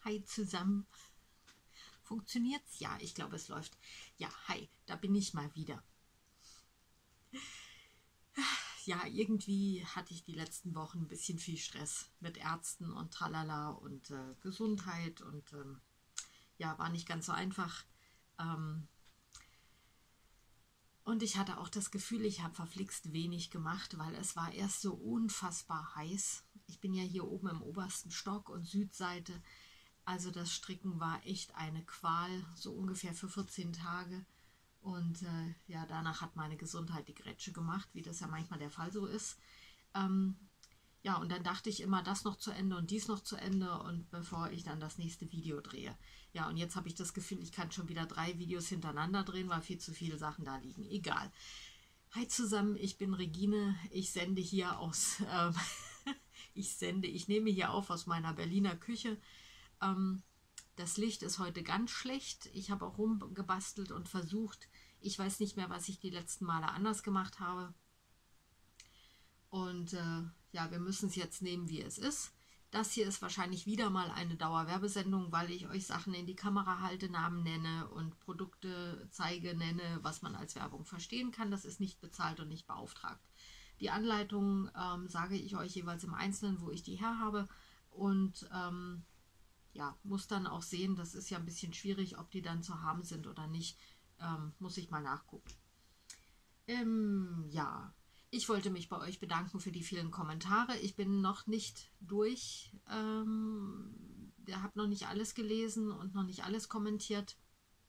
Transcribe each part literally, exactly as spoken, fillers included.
Hi zusammen. Funktioniert's? Ja, ich glaube, es läuft. Ja, hi, da bin ich mal wieder. Ja, irgendwie hatte ich die letzten Wochen ein bisschen viel Stress mit Ärzten und tralala und äh, Gesundheit und ähm, ja, war nicht ganz so einfach. Ähm, und ich hatte auch das Gefühl, ich habe verflixt wenig gemacht, weil es war erst so unfassbar heiß. Ich bin ja hier oben im obersten Stock und Südseite. Also das Stricken war echt eine Qual, so ungefähr für vierzehn Tage. Und äh, ja, danach hat meine Gesundheit die Grätsche gemacht, wie das ja manchmal der Fall so ist. Ähm, ja, und dann dachte ich immer, das noch zu Ende und dies noch zu Ende und bevor ich dann das nächste Video drehe. Ja, und jetzt habe ich das Gefühl, ich kann schon wieder drei Videos hintereinander drehen, weil viel zu viele Sachen da liegen. Egal. Hi zusammen, ich bin Regine. Ich sende hier aus, ähm, ich sende, ich nehme hier auf aus meiner Berliner Küche. Ähm, das Licht ist heute ganz schlecht. Ich habe auch rumgebastelt und versucht, ich weiß nicht mehr, was ich die letzten Male anders gemacht habe. Und äh, ja, wir müssen es jetzt nehmen, wie es ist. Das hier ist wahrscheinlich wieder mal eine Dauerwerbesendung, weil ich euch Sachen in die Kamera halte, Namen nenne und Produkte zeige, nenne, was man als Werbung verstehen kann. Das ist nicht bezahlt und nicht beauftragt. Die Anleitungen ähm, sage ich euch jeweils im Einzelnen, wo ich die her habe. Und ähm, ja, muss dann auch sehen, das ist ja ein bisschen schwierig, ob die dann zu haben sind oder nicht. Ähm, muss ich mal nachgucken. Ähm, ja, ich wollte mich bei euch bedanken für die vielen Kommentare. Ich bin noch nicht durch. Ähm, habe noch nicht alles gelesen und noch nicht alles kommentiert.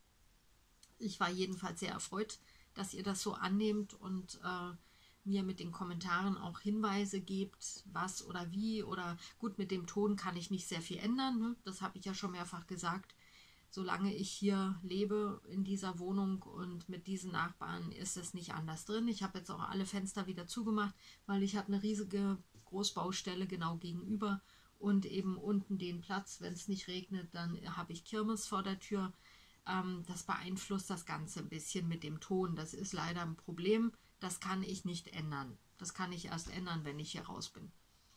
Ich war jedenfalls sehr erfreut, dass ihr das so annehmt und äh, mir mit den Kommentaren auch Hinweise gebt, was oder wie. Oder gut, mit dem Ton kann ich nicht sehr viel ändern. Ne? Das habe ich ja schon mehrfach gesagt. Solange ich hier lebe in dieser Wohnung und mit diesen Nachbarn ist es nicht anders drin. Ich habe jetzt auch alle Fenster wieder zugemacht, weil ich habe eine riesige Großbaustelle genau gegenüber und eben unten den Platz. Wenn es nicht regnet, dann habe ich Kirmes vor der Tür. Ähm, das beeinflusst das Ganze ein bisschen mit dem Ton. Das ist leider ein Problem. Das kann ich nicht ändern. Das kann ich erst ändern, wenn ich hier raus bin.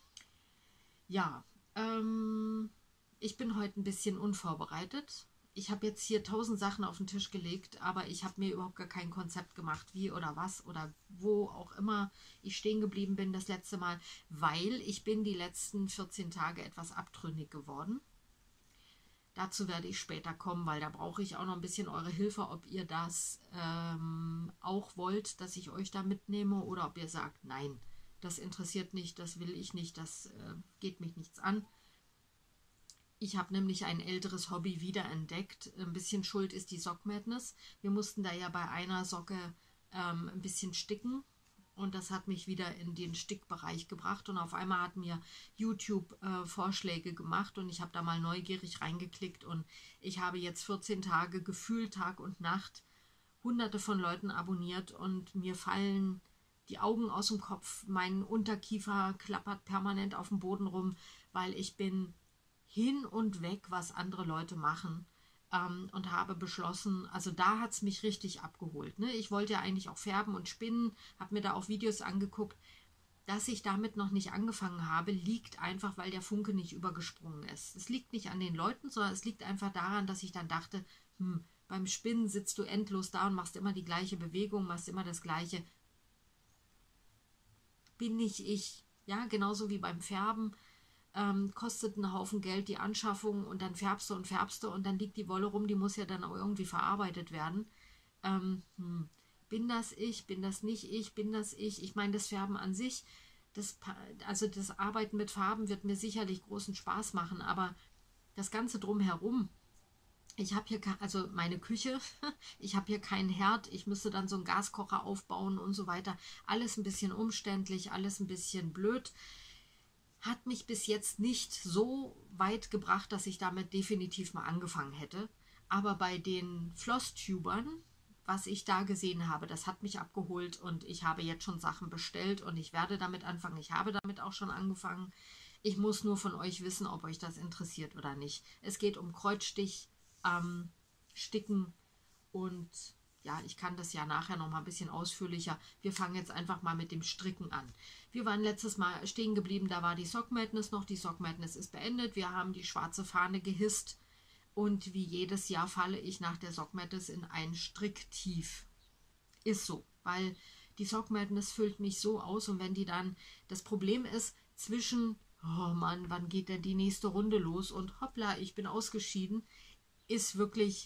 Ja, ähm, ich bin heute ein bisschen unvorbereitet. Ich habe jetzt hier tausend Sachen auf den Tisch gelegt, aber ich habe mir überhaupt gar kein Konzept gemacht, wie oder was oder wo auch immer ich stehen geblieben bin das letzte Mal, weil ich bin die letzten vierzehn Tage etwas abtrünnig geworden. Dazu werde ich später kommen, weil da brauche ich auch noch ein bisschen eure Hilfe, ob ihr das ähm, auch wollt, dass ich euch da mitnehme oder ob ihr sagt, nein, das interessiert nicht, das will ich nicht, das äh, geht mich nichts an. Ich habe nämlich ein älteres Hobby wiederentdeckt. Ein bisschen schuld ist die Sock Madness. Wir mussten da ja bei einer Socke ähm, ein bisschen sticken. Und das hat mich wieder in den Stickbereich gebracht. Und auf einmal hat mir YouTube äh, Vorschläge gemacht. Und ich habe da mal neugierig reingeklickt. Und ich habe jetzt vierzehn Tage gefühlt Tag und Nacht hunderte von Leuten abonniert. Und mir fallen die Augen aus dem Kopf. Mein Unterkiefer klappert permanent auf dem Boden rum, weil ich bin hin und weg, was andere Leute machen ähm, und habe beschlossen, also da hat es mich richtig abgeholt. Ne? Ich wollte ja eigentlich auch färben und spinnen, habe mir da auch Videos angeguckt. Dass ich damit noch nicht angefangen habe, liegt einfach, weil der Funke nicht übergesprungen ist. Es liegt nicht an den Leuten, sondern es liegt einfach daran, dass ich dann dachte, hm, beim Spinnen sitzt du endlos da und machst immer die gleiche Bewegung, machst immer das Gleiche. Bin nicht ich. Ja, genauso wie beim Färben. Ähm, kostet einen Haufen Geld die Anschaffung und dann färbst du und färbst du und dann liegt die Wolle rum, die muss ja dann auch irgendwie verarbeitet werden. Ähm, hm. Bin das ich, bin das nicht ich, bin das ich? Ich meine, das Färben an sich, das, also das Arbeiten mit Farben wird mir sicherlich großen Spaß machen, aber das Ganze drumherum, ich habe hier, also meine Küche, ich habe hier keinen Herd, ich müsste dann so einen Gaskocher aufbauen und so weiter. Alles ein bisschen umständlich, alles ein bisschen blöd. Hat mich bis jetzt nicht so weit gebracht, dass ich damit definitiv mal angefangen hätte. Aber bei den Flosstubern, was ich da gesehen habe, das hat mich abgeholt und ich habe jetzt schon Sachen bestellt und ich werde damit anfangen. Ich habe damit auch schon angefangen. Ich muss nur von euch wissen, ob euch das interessiert oder nicht. Es geht um Kreuzstich, ähm, Sticken und ja, ich kann das ja nachher noch mal ein bisschen ausführlicher. Wir fangen jetzt einfach mal mit dem Stricken an. Wir waren letztes Mal stehen geblieben, da war die Sock Madness noch. Die Sock Madness ist beendet. Wir haben die schwarze Fahne gehisst. Und wie jedes Jahr falle ich nach der Sock Madness in ein Stricktief. Ist so, weil die Sock Madness füllt mich so aus. Und wenn die dann, das Problem ist, zwischen, oh Mann, wann geht denn die nächste Runde los? Und hoppla, ich bin ausgeschieden, ist wirklich...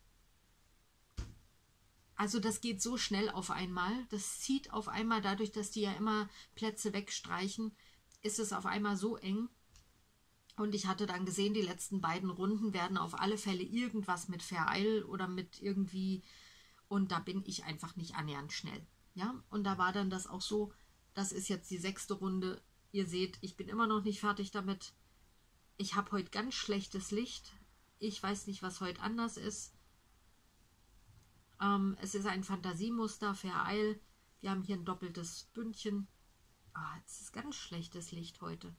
Also das geht so schnell auf einmal, das zieht auf einmal, dadurch, dass die ja immer Plätze wegstreichen, ist es auf einmal so eng. Und ich hatte dann gesehen, die letzten beiden Runden werden auf alle Fälle irgendwas mit Vereil oder mit irgendwie, und da bin ich einfach nicht annähernd schnell. Ja, und da war dann das auch so, das ist jetzt die sechste Runde, ihr seht, ich bin immer noch nicht fertig damit. Ich habe heute ganz schlechtes Licht, ich weiß nicht, was heute anders ist. Ähm, es ist ein Fantasiemuster, Vereil. Wir haben hier ein doppeltes Bündchen. Ah, es ist ganz schlechtes Licht heute.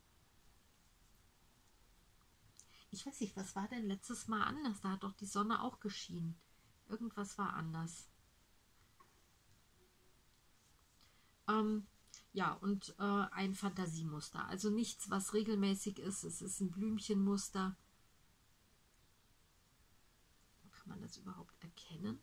Ich weiß nicht, was war denn letztes Mal anders? Da hat doch die Sonne auch geschienen. Irgendwas war anders. Ähm, ja, und äh, ein Fantasiemuster. Also nichts, was regelmäßig ist. Es ist ein Blümchenmuster. Kann man das überhaupt erkennen?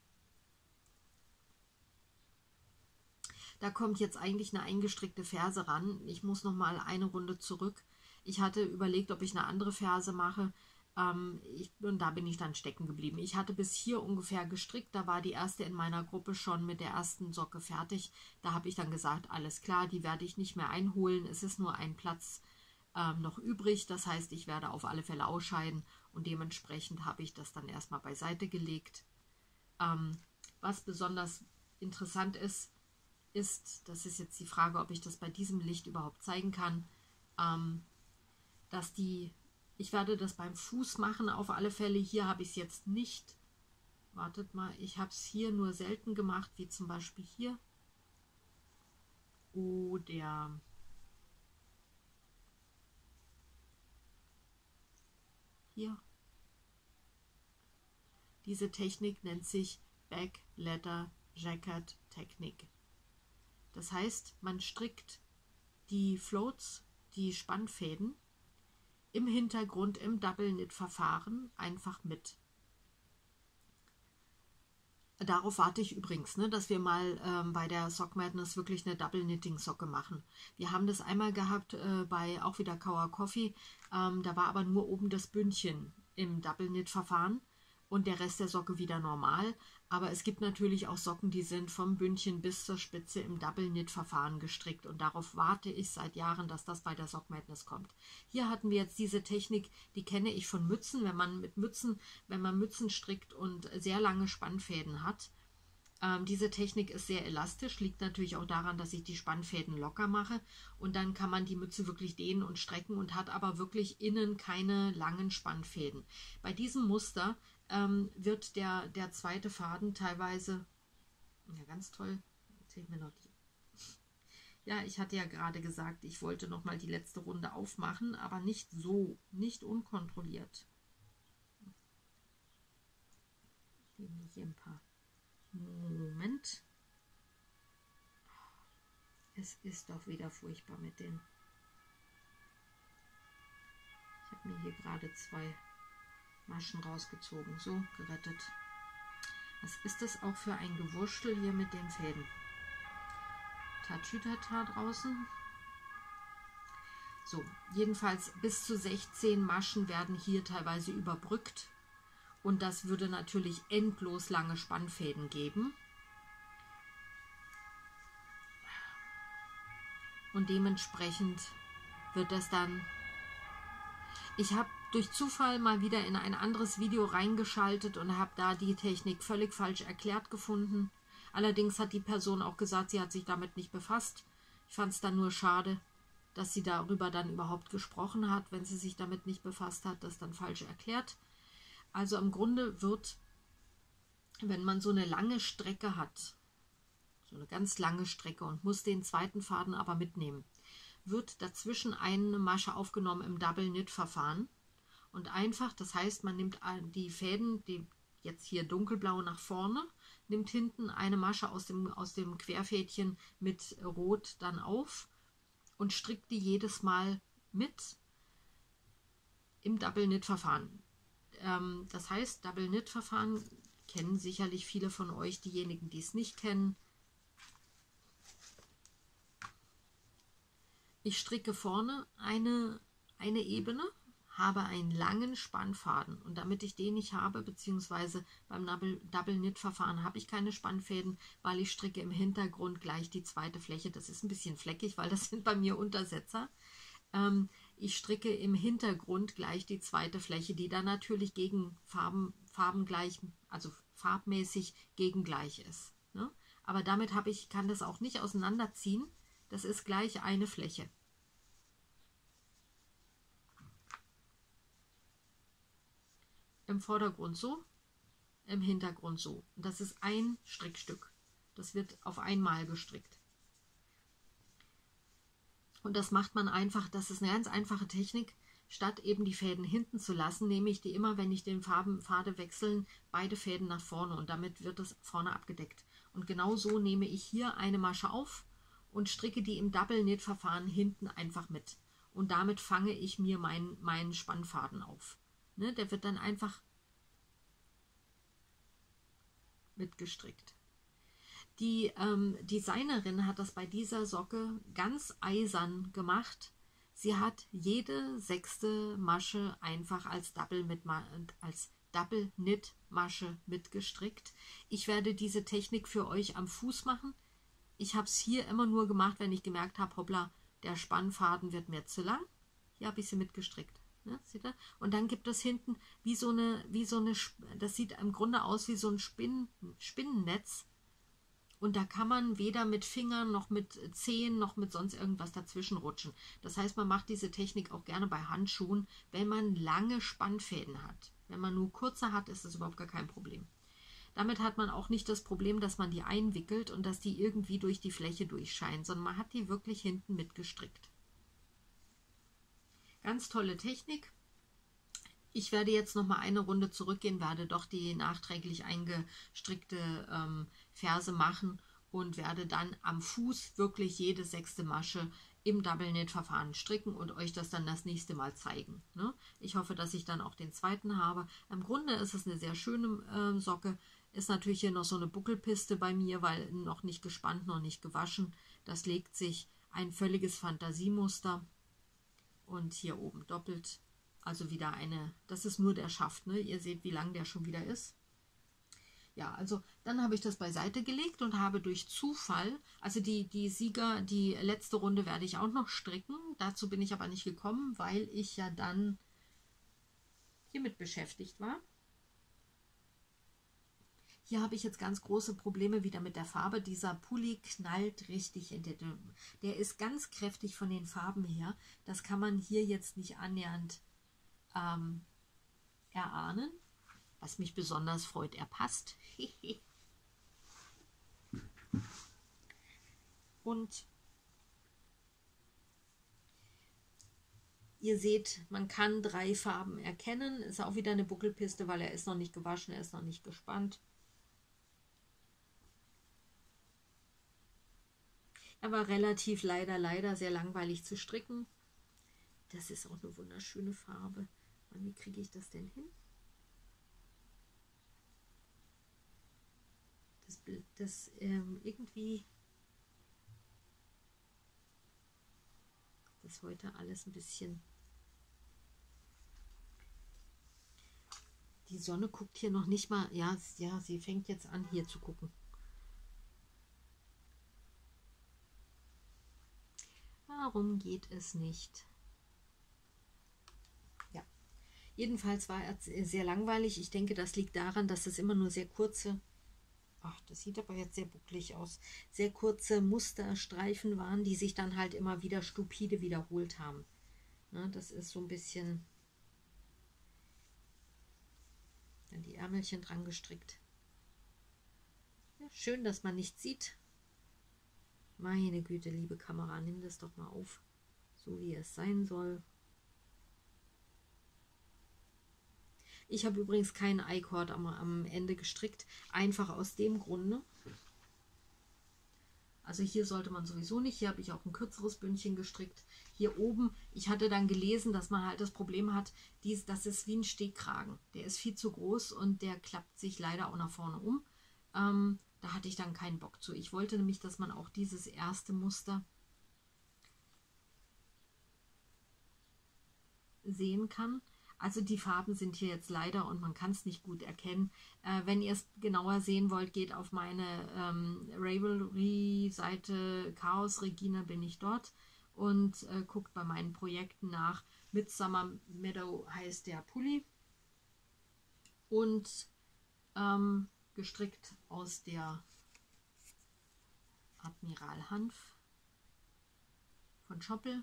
Da kommt jetzt eigentlich eine eingestrickte Ferse ran. Ich muss noch mal eine Runde zurück. Ich hatte überlegt, ob ich eine andere Ferse mache. Ähm, ich, und da bin ich dann stecken geblieben. Ich hatte bis hier ungefähr gestrickt. Da war die erste in meiner Gruppe schon mit der ersten Socke fertig. Da habe ich dann gesagt, alles klar, die werde ich nicht mehr einholen. Es ist nur ein Platz ähm, noch übrig. Das heißt, ich werde auf alle Fälle ausscheiden. Und dementsprechend habe ich das dann erstmal beiseite gelegt. Ähm, was besonders interessant ist, ist, das ist jetzt die Frage, ob ich das bei diesem Licht überhaupt zeigen kann, ähm, dass die, ich werde das beim Fuß machen, auf alle Fälle. Hier habe ich es jetzt nicht, wartet mal, ich habe es hier nur selten gemacht, wie zum Beispiel hier. Oder hier. Diese Technik nennt sich Back Leather Jacket Technik. Das heißt, man strickt die Floats, die Spannfäden, im Hintergrund im Double Knit Verfahren einfach mit. Darauf warte ich übrigens, ne, dass wir mal ähm, bei der Sock Madness wirklich eine Double Knitting Socke machen. Wir haben das einmal gehabt äh, bei auch wieder Kawa Coffee, ähm, da war aber nur oben das Bündchen im Double Knit Verfahren und der Rest der Socke wieder normal. Aber es gibt natürlich auch Socken, die sind vom Bündchen bis zur Spitze im Double Knit Verfahren gestrickt. Und darauf warte ich seit Jahren, dass das bei der Sock Madness kommt. Hier hatten wir jetzt diese Technik, die kenne ich von Mützen. Wenn man mit Mützen, wenn man Mützen strickt und sehr lange Spannfäden hat. Ähm, diese Technik ist sehr elastisch, liegt natürlich auch daran, dass ich die Spannfäden locker mache. Und dann kann man die Mütze wirklich dehnen und strecken und hat aber wirklich innen keine langen Spannfäden. Bei diesem Muster ähm, wird der, der zweite Faden teilweise, ja ganz toll, erzähl mir noch die. Ja, ich hatte ja gerade gesagt, ich wollte noch mal die letzte Runde aufmachen, aber nicht so, nicht unkontrolliert. Nehmen wir hier ein paar. Moment. Es ist doch wieder furchtbar mit den. Ich habe mir hier gerade zwei Maschen rausgezogen. So, gerettet. Was ist das auch für ein Gewurschtel hier mit den Fäden? Tatütata draußen. So, jedenfalls bis zu sechzehn Maschen werden hier teilweise überbrückt. Und das würde natürlich endlos lange Spannfäden geben. Und dementsprechend wird das dann... Ich habe durch Zufall mal wieder in ein anderes Video reingeschaltet und habe da die Technik völlig falsch erklärt gefunden. Allerdings hat die Person auch gesagt, sie hat sich damit nicht befasst. Ich fand es dann nur schade, dass sie darüber dann überhaupt gesprochen hat, wenn sie sich damit nicht befasst hat, das dann falsch erklärt. Also im Grunde wird, wenn man so eine lange Strecke hat, so eine ganz lange Strecke und muss den zweiten Faden aber mitnehmen, wird dazwischen eine Masche aufgenommen im Double Knit Verfahren und einfach, das heißt, man nimmt die Fäden, die jetzt hier dunkelblau nach vorne, nimmt hinten eine Masche aus dem, aus dem Querfädchen mit Rot dann auf und strickt die jedes Mal mit im Double Knit Verfahren. Ähm, das heißt, Double Knit Verfahren kennen sicherlich viele von euch, diejenigen, die es nicht kennen. Ich stricke vorne eine, eine Ebene, habe einen langen Spannfaden und damit ich den nicht habe, beziehungsweise beim Double, Double Knit Verfahren habe ich keine Spannfäden, weil ich stricke im Hintergrund gleich die zweite Fläche. Das ist ein bisschen fleckig, weil das sind bei mir Untersetzer. Ähm, ich stricke im Hintergrund gleich die zweite Fläche, die dann natürlich gegen Farben, farbengleich, also farbmäßig gegengleich ist. Ne? Aber damit habe ich, kann das auch nicht auseinanderziehen. Das ist gleich eine Fläche. Im Vordergrund so, im Hintergrund so. Und das ist ein Strickstück. Das wird auf einmal gestrickt. Und das macht man einfach, das ist eine ganz einfache Technik. Statt eben die Fäden hinten zu lassen, nehme ich die immer, wenn ich den Farben, Pfade wechseln, beide Fäden nach vorne und damit wird es vorne abgedeckt. Und genau so nehme ich hier eine Masche auf und stricke die im Double Knit Verfahren hinten einfach mit. Und damit fange ich mir meinen, meinen Spannfaden auf. Ne, der wird dann einfach mitgestrickt. Die ähm, Designerin hat das bei dieser Socke ganz eisern gemacht. Sie hat jede sechste Masche einfach als Double, mit, als Double Knit Masche mitgestrickt. Ich werde diese Technik für euch am Fuß machen. Ich habe es hier immer nur gemacht, wenn ich gemerkt habe, hoppla, der Spannfaden wird mir zu lang. Hier habe ich sie mitgestrickt. Ne, seht ihr? Und dann gibt es hinten wie so eine, wie so eine, das sieht im Grunde aus wie so ein Spinn, Spinnennetz. Und da kann man weder mit Fingern noch mit Zehen noch mit sonst irgendwas dazwischen rutschen. Das heißt, man macht diese Technik auch gerne bei Handschuhen, wenn man lange Spannfäden hat. Wenn man nur kurze hat, ist das überhaupt gar kein Problem. Damit hat man auch nicht das Problem, dass man die einwickelt und dass die irgendwie durch die Fläche durchscheinen, sondern man hat die wirklich hinten mitgestrickt. Ganz tolle Technik. Ich werde jetzt noch mal eine Runde zurückgehen, werde doch die nachträglich eingestrickte ähm, Ferse machen und werde dann am Fuß wirklich jede sechste Masche im Double Knit Verfahren stricken und euch das dann das nächste Mal zeigen. Ne? Ich hoffe, dass ich dann auch den zweiten habe. Im Grunde ist es eine sehr schöne äh, Socke. Ist natürlich hier noch so eine Buckelpiste bei mir, weil noch nicht gespannt, noch nicht gewaschen. Das legt sich ein völliges Fantasiemuster. Und hier oben doppelt, also wieder eine, das ist nur der Schaft, ne? Ihr seht, wie lang der schon wieder ist. Ja, also dann habe ich das beiseite gelegt und habe durch Zufall, also die, die Sieger, die letzte Runde werde ich auch noch stricken. Dazu bin ich aber nicht gekommen, weil ich ja dann hiermit beschäftigt war. Hier habe ich jetzt ganz große Probleme wieder mit der Farbe. Dieser Pulli knallt richtig in der, der ist ganz kräftig von den Farben her. Das kann man hier jetzt nicht annähernd ähm, erahnen. Was mich besonders freut, er passt. Und ihr seht, man kann drei Farben erkennen. Ist auch wieder eine Buckelpiste, weil er ist noch nicht gewaschen, er ist noch nicht gespannt. Er war relativ leider, leider sehr langweilig zu stricken. Das ist auch eine wunderschöne Farbe. Und wie kriege ich das denn hin? Das, das ähm, irgendwie... Das ist heute alles ein bisschen... Die Sonne guckt hier noch nicht mal... Ja, ja, sie fängt jetzt an, hier zu gucken. Warum geht es nicht? Ja, jedenfalls war er sehr langweilig. Ich denke, das liegt daran, dass es immer nur sehr kurze, ach, das sieht aber jetzt sehr bucklig aus, sehr kurze Musterstreifen waren, die sich dann halt immer wieder stupide wiederholt haben. Na, das ist so ein bisschen, dann die Ärmelchen dran gestrickt. Ja, schön, dass man nichts sieht. Meine Güte, liebe Kamera, nimm das doch mal auf, so wie es sein soll. Ich habe übrigens keinen I-Cord am, am Ende gestrickt, einfach aus dem Grunde. Also hier sollte man sowieso nicht, hier habe ich auch ein kürzeres Bündchen gestrickt. Hier oben, ich hatte dann gelesen, dass man halt das Problem hat, dies, das ist wie ein Stehkragen. Der ist viel zu groß und der klappt sich leider auch nach vorne um. Ähm, da hatte ich dann keinen Bock zu. Ich wollte nämlich, dass man auch dieses erste Muster sehen kann. Also die Farben sind hier jetzt leider und man kann es nicht gut erkennen. Äh, wenn ihr es genauer sehen wollt, geht auf meine ähm, Ravelry-Seite Chaos Regina, bin ich dort, und äh, guckt bei meinen Projekten nach. Midsummer Meadow heißt der Pulli und ähm, gestrickt aus der Admiral Hanf von Schoppel.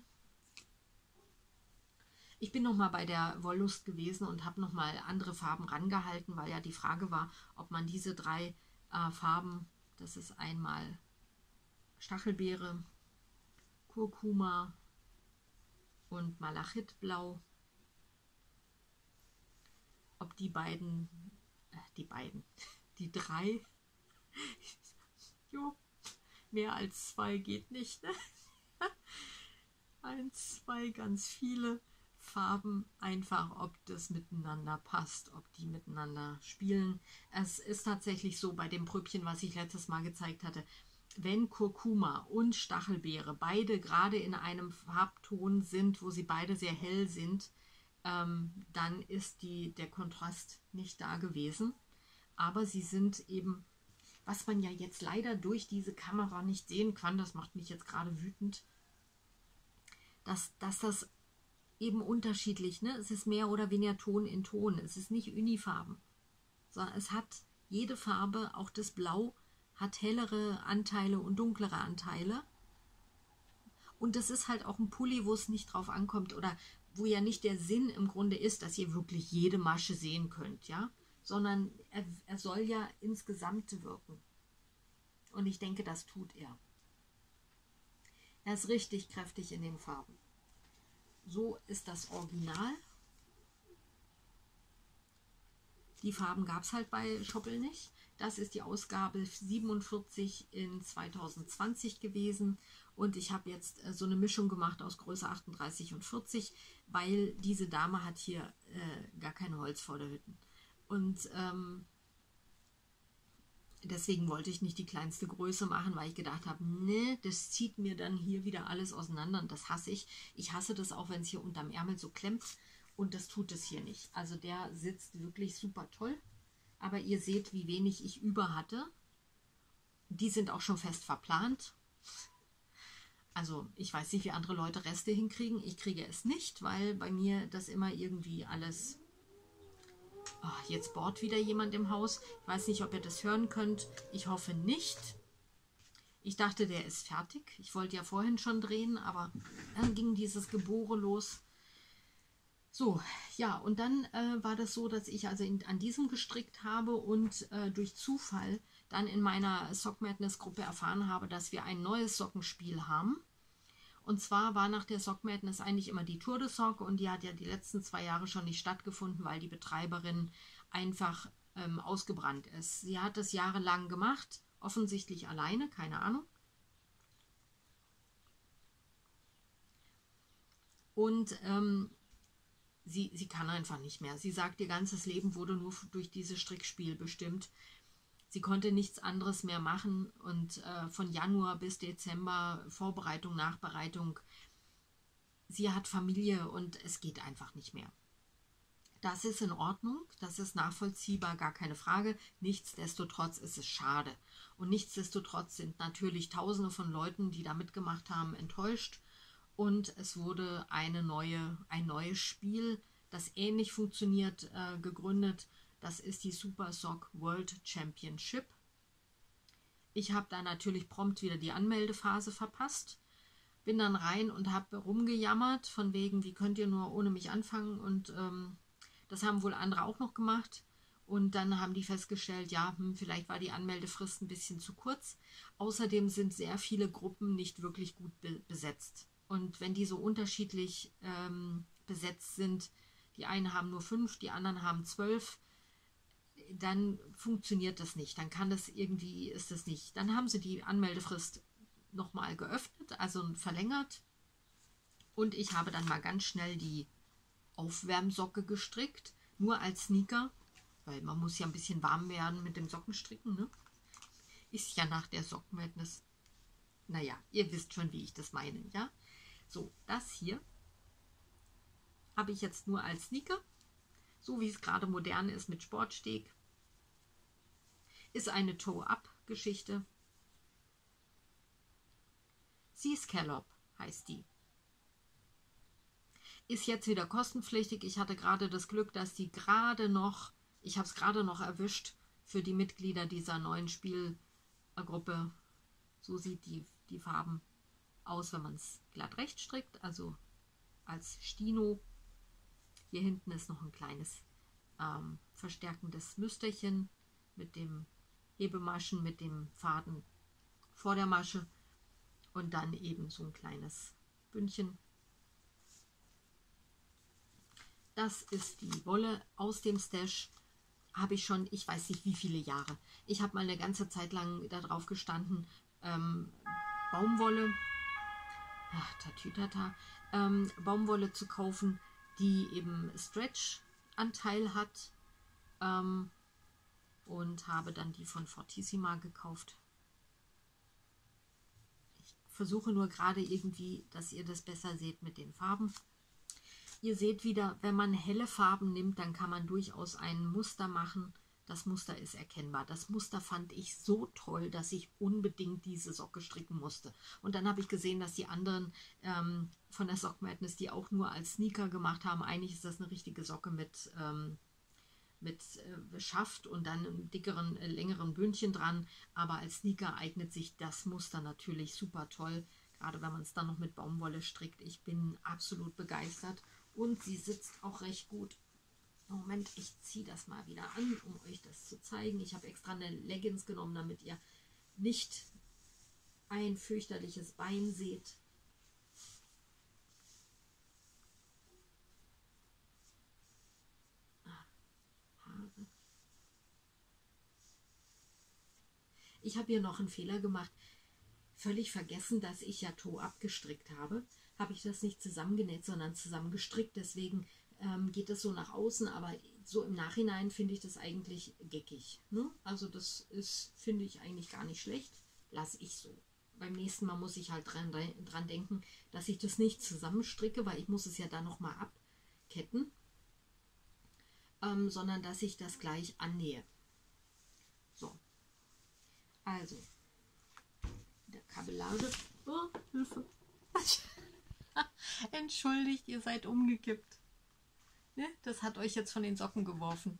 Ich bin noch mal bei der Wollust gewesen und habe noch mal andere Farben rangehalten, weil ja die Frage war, ob man diese drei äh, Farben, das ist einmal Stachelbeere, Kurkuma und Malachitblau, ob die beiden, äh, die beiden, die drei, jo, mehr als zwei geht nicht, ne? Eins, zwei, ganz viele Farben, einfach ob das miteinander passt, ob die miteinander spielen. Es ist tatsächlich so bei dem Pröbchen, was ich letztes Mal gezeigt hatte, wenn Kurkuma und Stachelbeere beide gerade in einem Farbton sind, wo sie beide sehr hell sind, ähm, dann ist die, der Kontrast nicht da gewesen. Aber sie sind eben, was man ja jetzt leider durch diese Kamera nicht sehen kann, das macht mich jetzt gerade wütend, dass, dass das eben unterschiedlich, ne? Es ist mehr oder weniger Ton in Ton. Es ist nicht Unifarben, sondern es hat jede Farbe, auch das Blau, hat hellere Anteile und dunklere Anteile. Und das ist halt auch ein Pulli, wo es nicht drauf ankommt oder wo ja nicht der Sinn im Grunde ist, dass ihr wirklich jede Masche sehen könnt, ja, sondern er, er soll ja insgesamt wirken. Und ich denke, das tut er. Er ist richtig kräftig in den Farben. So ist das Original. Die Farben gab es halt bei Schoppel nicht. Das ist die Ausgabe siebenundvierzig in zweitausendzwanzig gewesen. Und ich habe jetzt äh, so eine Mischung gemacht aus Größe achtunddreißig und vierzig, weil diese Dame hat hier äh, gar kein Holz vor der Hütte. Und ähm, deswegen wollte ich nicht die kleinste Größe machen, weil ich gedacht habe, ne, das zieht mir dann hier wieder alles auseinander und das hasse ich. Ich hasse das auch, wenn es hier unterm Ärmel so klemmt und das tut es hier nicht. Also der sitzt wirklich super toll, aber ihr seht, wie wenig ich über hatte. Die sind auch schon fest verplant. Also ich weiß nicht, wie andere Leute Reste hinkriegen. Ich kriege es nicht, weil bei mir das immer irgendwie alles... Oh, jetzt bohrt wieder jemand im Haus. Ich weiß nicht, ob ihr das hören könnt. Ich hoffe nicht. Ich dachte, der ist fertig. Ich wollte ja vorhin schon drehen, aber dann ging dieses Gebohre los. So, ja, und dann äh, war das so, dass ich also in, an diesem gestrickt habe und äh, durch Zufall dann in meiner Sock Madness Gruppe erfahren habe, dass wir ein neues Sockenspiel haben. Und zwar war nach der Sock Madness eigentlich immer die Tour de Sock und die hat ja die letzten zwei Jahre schon nicht stattgefunden, weil die Betreiberin einfach ähm, ausgebrannt ist. Sie hat das jahrelang gemacht, offensichtlich alleine, keine Ahnung. Und ähm, sie, sie kann einfach nicht mehr. Sie sagt, ihr ganzes Leben wurde nur durch dieses Strickspiel bestimmt. Sie konnte nichts anderes mehr machen und äh, von Januar bis Dezember Vorbereitung, Nachbereitung. Sie hat Familie und es geht einfach nicht mehr. Das ist in Ordnung, das ist nachvollziehbar, gar keine Frage. Nichtsdestotrotz ist es schade. Und nichtsdestotrotz sind natürlich Tausende von Leuten, die da mitgemacht haben, enttäuscht. Und es wurde eine neue, ein neues Spiel, das ähnlich funktioniert, äh, gegründet. Das ist die Super Sock World Championship. Ich habe da natürlich prompt wieder die Anmeldephase verpasst. Bin dann rein und habe rumgejammert, von wegen, wie könnt ihr nur ohne mich anfangen? Und ähm, das haben wohl andere auch noch gemacht. Und dann haben die festgestellt, ja, hm, vielleicht war die Anmeldefrist ein bisschen zu kurz. Außerdem sind sehr viele Gruppen nicht wirklich gut be besetzt. Und wenn die so unterschiedlich ähm, besetzt sind, die einen haben nur fünf, die anderen haben zwölf, dann funktioniert das nicht. Dann kann das irgendwie, ist das nicht. Dann haben sie die Anmeldefrist nochmal geöffnet, also verlängert. Und ich habe dann mal ganz schnell die Aufwärmsocke gestrickt, nur als Sneaker, weil man muss ja ein bisschen warm werden mit dem Sockenstricken, ne? Ist ja nach der Sock Madness. Naja, ihr wisst schon, wie ich das meine, ja? So, das hier habe ich jetzt nur als Sneaker, so wie es gerade modern ist mit Sportsteg. Ist eine Toe-Up-Geschichte. Sea Scallop heißt die. Ist jetzt wieder kostenpflichtig. Ich hatte gerade das Glück, dass die gerade noch, ich habe es gerade noch erwischt, für die Mitglieder dieser neuen Spielgruppe. So sieht die, die Farben aus, wenn man es glatt recht strickt, also als Stino. Hier hinten ist noch ein kleines ähm, verstärkendes Müsterchen mit dem Hebemaschen, mit dem Faden vor der Masche und dann eben so ein kleines Bündchen. Das ist die Wolle aus dem Stash. Habe ich schon, ich weiß nicht wie viele Jahre. Ich habe mal eine ganze Zeit lang darauf gestanden, ähm, Baumwolle, ach, tatütata, ähm, Baumwolle zu kaufen, die eben Stretch-Anteil hat, ähm, und habe dann die von Fortissima gekauft. Ich versuche nur gerade irgendwie, dass ihr das besser seht mit den Farben. Ihr seht wieder, wenn man helle Farben nimmt, dann kann man durchaus ein Muster machen. Das Muster ist erkennbar. Das Muster fand ich so toll, dass ich unbedingt diese Socke stricken musste. Und dann habe ich gesehen, dass die anderen ähm, von der Sock Madness die auch nur als Sneaker gemacht haben. Eigentlich ist das eine richtige Socke mit, ähm, mit äh, Schaft und dann einem dickeren, äh, längeren Bündchen dran. Aber als Sneaker eignet sich das Muster natürlich super toll. Gerade wenn man es dann noch mit Baumwolle strickt. Ich bin absolut begeistert. Und sie sitzt auch recht gut. Moment, ich ziehe das mal wieder an, um euch das zu zeigen. Ich habe extra eine Leggings genommen, damit ihr nicht ein fürchterliches Bein seht. Ah, Haare. Ich habe hier noch einen Fehler gemacht. Völlig vergessen, dass ich ja Toe-Up gestrickt habe. Habe ich das nicht zusammengenäht, sondern zusammengestrickt. Deswegen ähm, geht das so nach außen, aber so im Nachhinein finde ich das eigentlich geckig. Ne? Also das ist, finde ich eigentlich gar nicht schlecht. Lasse ich so. Beim nächsten Mal muss ich halt dran, dran denken, dass ich das nicht zusammenstricke, weil ich muss es ja dann nochmal abketten, ähm, sondern dass ich das gleich annähe. So. Also. Der Kabellage. Oh, Hilfe. Entschuldigt, ihr seid umgekippt. Ne? Das hat euch jetzt von den Socken geworfen.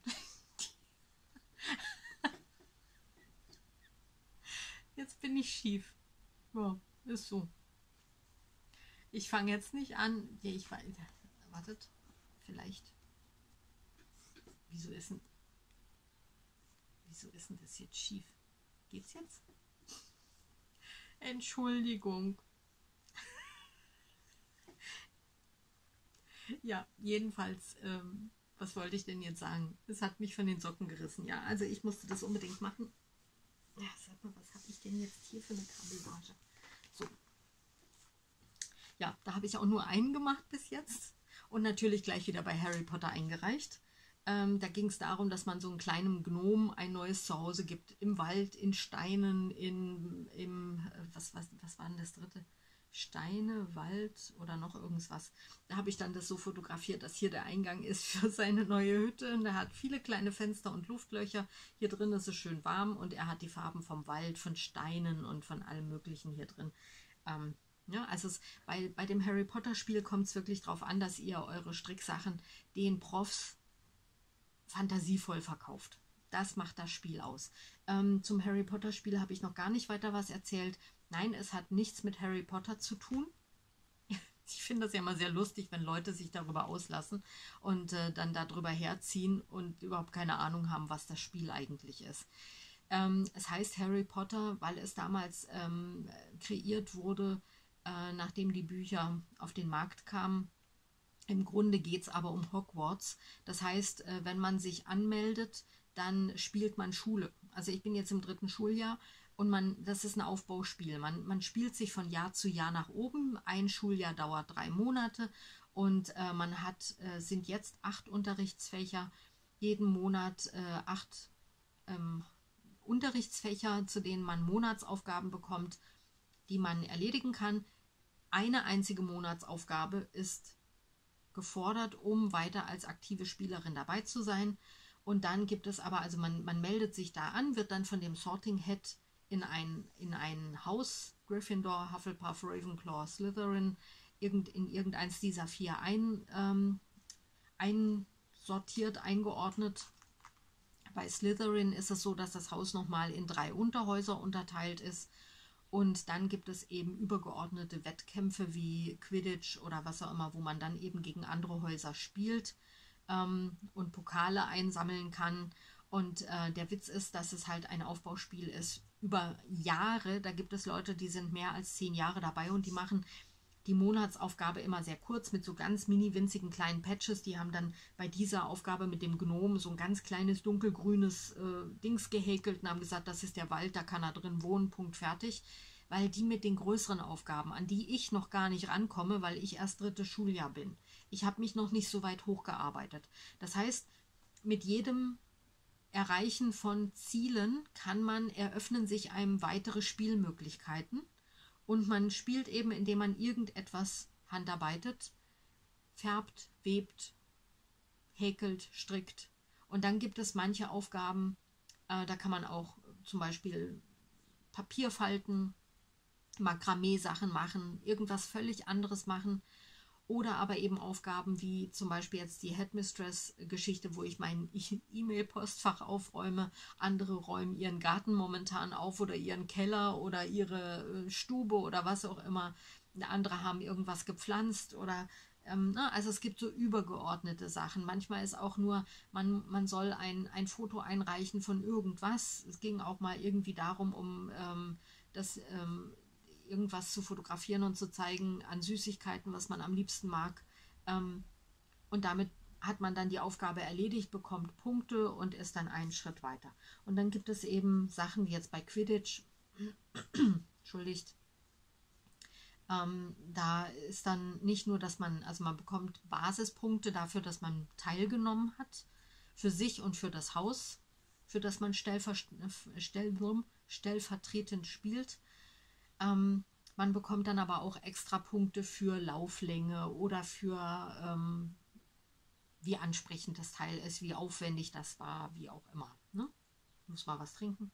Jetzt bin ich schief. Ja, ist so. Ich fange jetzt nicht an. Ja, ich weiß. Wartet. Vielleicht. Wieso ist denn. Wieso ist denn das jetzt schief? Geht's jetzt? Entschuldigung. Ja, jedenfalls, ähm, was wollte ich denn jetzt sagen? Es hat mich von den Socken gerissen. Ja, also ich musste das unbedingt machen. Ja, sag mal, was habe ich denn jetzt hier für eine Kabellage? So. Ja, da habe ich auch nur einen gemacht bis jetzt. Und natürlich gleich wieder bei Harry Potter eingereicht. Ähm, da ging es darum, dass man so einem kleinen Gnom ein neues Zuhause gibt. Im Wald, in Steinen, in, im, was, was, was war denn das dritte? Steine, Wald oder noch irgendwas. Da habe ich dann das so fotografiert, dass hier der Eingang ist für seine neue Hütte. Und er hat viele kleine Fenster und Luftlöcher. Hier drin ist es schön warm und er hat die Farben vom Wald, von Steinen und von allem Möglichen hier drin. Ähm, ja, also es, bei, bei dem Harry Potter Spiel kommt es wirklich darauf an, dass ihr eure Stricksachen den Profs fantasievoll verkauft. Das macht das Spiel aus. Ähm, zum Harry Potter Spiel habe ich noch gar nicht weiter was erzählt. Nein, es hat nichts mit Harry Potter zu tun. Ich finde das ja immer sehr lustig, wenn Leute sich darüber auslassen und äh, dann darüber herziehen und überhaupt keine Ahnung haben, was das Spiel eigentlich ist. Ähm, es heißt Harry Potter, weil es damals ähm, kreiert wurde, äh, nachdem die Bücher auf den Markt kamen. Im Grunde geht es aber um Hogwarts. Das heißt, wenn man sich anmeldet, dann spielt man Schule. Also ich bin jetzt im dritten Schuljahr und man, das ist ein Aufbauspiel. Man, man spielt sich von Jahr zu Jahr nach oben. Ein Schuljahr dauert drei Monate und äh, man hat, äh, sind jetzt acht Unterrichtsfächer, jeden Monat äh, acht ähm, Unterrichtsfächer, zu denen man Monatsaufgaben bekommt, die man erledigen kann. Eine einzige Monatsaufgabe ist gefordert, um weiter als aktive Spielerin dabei zu sein. Und dann gibt es aber, also man, man meldet sich da an, wird dann von dem Sorting Head in ein, in ein Haus, Gryffindor, Hufflepuff, Ravenclaw, Slytherin, irgend, in irgendeins dieser vier ein, ähm, einsortiert, eingeordnet. Bei Slytherin ist es so, dass das Haus nochmal in drei Unterhäuser unterteilt ist. Und dann gibt es eben übergeordnete Wettkämpfe wie Quidditch oder was auch immer, wo man dann eben gegen andere Häuser spielt ähm, und Pokale einsammeln kann. Und äh, der Witz ist, dass es halt ein Aufbauspiel ist über Jahre. Da gibt es Leute, die sind mehr als zehn Jahre dabei und die machen die Monatsaufgabe immer sehr kurz mit so ganz mini winzigen kleinen Patches. Die haben dann bei dieser Aufgabe mit dem Gnom so ein ganz kleines dunkelgrünes äh, Dings gehäkelt und haben gesagt, das ist der Wald, da kann er drin wohnen, Punkt, fertig. Weil die mit den größeren Aufgaben, an die ich noch gar nicht rankomme, weil ich erst drittes Schuljahr bin. Ich habe mich noch nicht so weit hochgearbeitet. Das heißt, mit jedem Erreichen von Zielen kann man, eröffnen sich einem weitere Spielmöglichkeiten. Und man spielt eben, indem man irgendetwas handarbeitet, färbt, webt, häkelt, strickt. Und dann gibt es manche Aufgaben, äh, da kann man auch zum Beispiel Papier falten, Makramee-Sachen machen, irgendwas völlig anderes machen. Oder aber eben Aufgaben wie zum Beispiel jetzt die Headmistress-Geschichte, wo ich mein E-Mail-Postfach aufräume. Andere räumen ihren Garten momentan auf oder ihren Keller oder ihre Stube oder was auch immer. Andere haben irgendwas gepflanzt oder ähm, na, also es gibt so übergeordnete Sachen. Manchmal ist auch nur, man, man soll ein, ein Foto einreichen von irgendwas. Es ging auch mal irgendwie darum, um ähm, das ähm, irgendwas zu fotografieren und zu zeigen an Süßigkeiten, was man am liebsten mag. Ähm, und damit hat man dann die Aufgabe erledigt, bekommt Punkte und ist dann einen Schritt weiter. Und dann gibt es eben Sachen wie jetzt bei Quidditch, entschuldigt, ähm, da ist dann nicht nur, dass man, also man bekommt Basispunkte dafür, dass man teilgenommen hat, für sich und für das Haus, für das man stellver, stell, stellvertretend spielt. Ähm, man bekommt dann aber auch extra Punkte für Lauflänge oder für ähm, wie ansprechend das Teil ist, wie aufwendig das war, wie auch immer. Ne? Muss mal was trinken.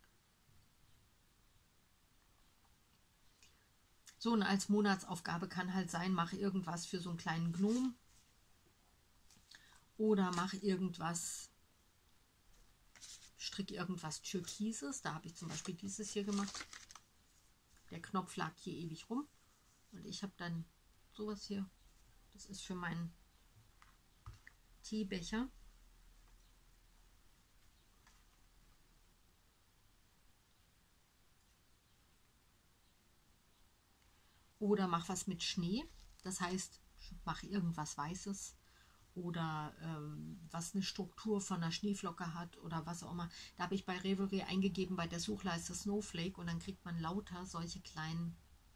So, und als Monatsaufgabe kann halt sein, mach irgendwas für so einen kleinen Gnom oder mach irgendwas, strick irgendwas Türkises. Da habe ich zum Beispiel dieses hier gemacht. Der Knopf lag hier ewig rum und ich habe dann sowas hier. Das ist für meinen Teebecher. Oder mach was mit Schnee. Das heißt, mach irgendwas Weißes oder ähm, was eine Struktur von einer Schneeflocke hat oder was auch immer. Da habe ich bei Revelry eingegeben bei der Suchleiste Snowflake und dann kriegt man lauter solche kleinen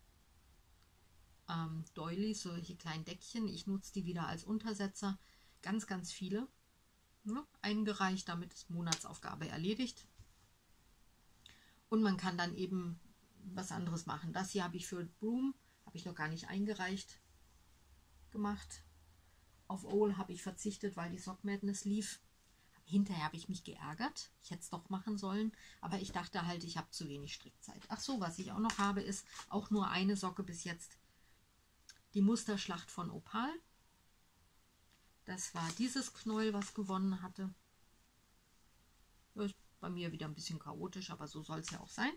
ähm, Doilies, solche kleinen Deckchen. Ich nutze die wieder als Untersetzer. Ganz, ganz viele. Ja, eingereicht, damit ist Monatsaufgabe erledigt. Und man kann dann eben was anderes machen. Das hier habe ich für Broom, habe ich noch gar nicht eingereicht, gemacht. Auf Owl habe ich verzichtet, weil die Sock Madness lief. Hinterher habe ich mich geärgert. Ich hätte es doch machen sollen. Aber ich dachte halt, ich habe zu wenig Strickzeit. Ach so, was ich auch noch habe, ist auch nur eine Socke bis jetzt. Die Musterschlacht von Opal. Das war dieses Knäuel, was gewonnen hatte. Ist bei mir wieder ein bisschen chaotisch, aber so soll es ja auch sein.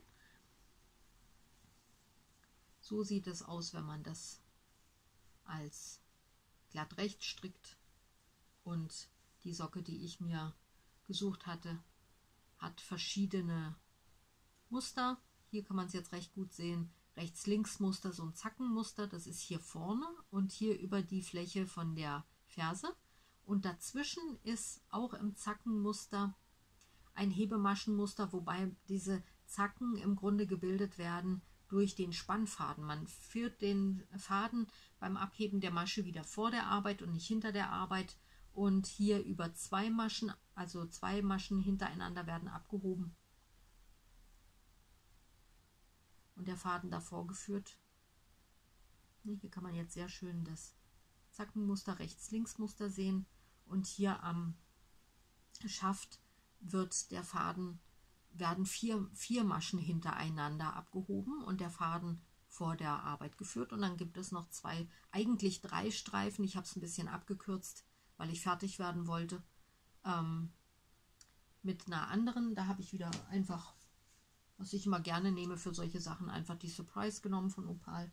So sieht es aus, wenn man das als glatt recht strickt. Und die Socke, die ich mir gesucht hatte, hat verschiedene Muster. Hier kann man es jetzt recht gut sehen. Rechts-Links-Muster, so ein Zackenmuster, das ist hier vorne und hier über die Fläche von der Ferse. Und dazwischen ist auch im Zackenmuster ein Hebemaschenmuster, wobei diese Zacken im Grunde gebildet werden durch den Spannfaden. Man führt den Faden beim Abheben der Masche wieder vor der Arbeit und nicht hinter der Arbeit. Und hier über zwei Maschen, also zwei Maschen hintereinander werden abgehoben. Und der Faden davor geführt. Hier kann man jetzt sehr schön das Zackenmuster, Rechts-Links-Muster sehen. Und hier am Schaft wird der Faden, werden vier, vier Maschen hintereinander abgehoben und der Faden vor der Arbeit geführt. Und dann gibt es noch zwei, eigentlich drei Streifen. Ich habe es ein bisschen abgekürzt, weil ich fertig werden wollte. Ähm, mit einer anderen, da habe ich wieder einfach, was ich immer gerne nehme für solche Sachen, einfach die Surprise genommen von Opal.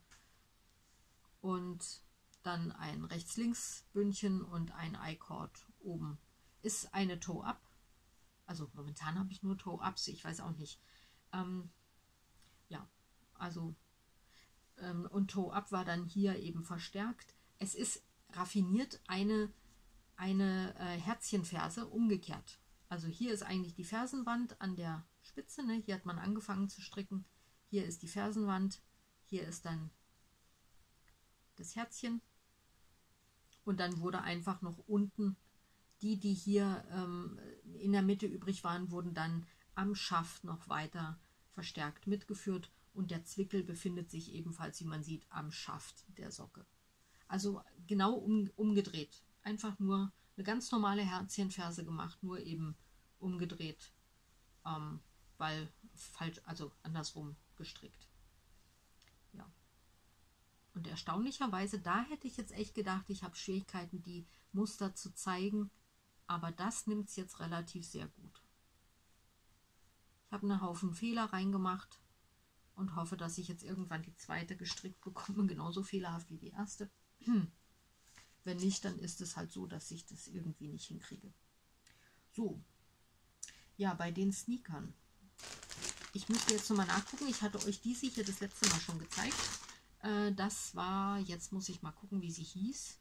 Und dann ein Rechts-Links-Bündchen und ein I-Cord oben. Ist eine Toe-Up. Also momentan habe ich nur Toe-Ups, ich weiß auch nicht. Ähm, ja, also ähm, und Toe-Up war dann hier eben verstärkt. Es ist raffiniert eine, eine äh, Herzchenferse umgekehrt. Also hier ist eigentlich die Fersenwand an der Spitze, ne? Hier hat man angefangen zu stricken. Hier ist die Fersenwand, hier ist dann das Herzchen. Und dann wurde einfach noch unten, die, die hier ähm, in der Mitte übrig waren, wurden dann am Schaft noch weiter verstärkt mitgeführt. Und der Zwickel befindet sich ebenfalls, wie man sieht, am Schaft der Socke. Also genau um, umgedreht. Einfach nur eine ganz normale Herzchenferse gemacht, nur eben umgedreht, ähm, weil falsch, also andersrum gestrickt. Ja. Und erstaunlicherweise, da hätte ich jetzt echt gedacht, ich habe Schwierigkeiten, die Muster zu zeigen, aber das nimmt es jetzt relativ sehr gut. Ich habe einen Haufen Fehler reingemacht und hoffe, dass ich jetzt irgendwann die zweite gestrickt bekomme, genauso fehlerhaft wie die erste. Wenn nicht, dann ist es halt so, dass ich das irgendwie nicht hinkriege. So, ja, bei den Sneakern. Ich müsste jetzt nochmal nachgucken, ich hatte euch diese hier das letzte Mal schon gezeigt. Das war, jetzt muss ich mal gucken, wie sie hieß.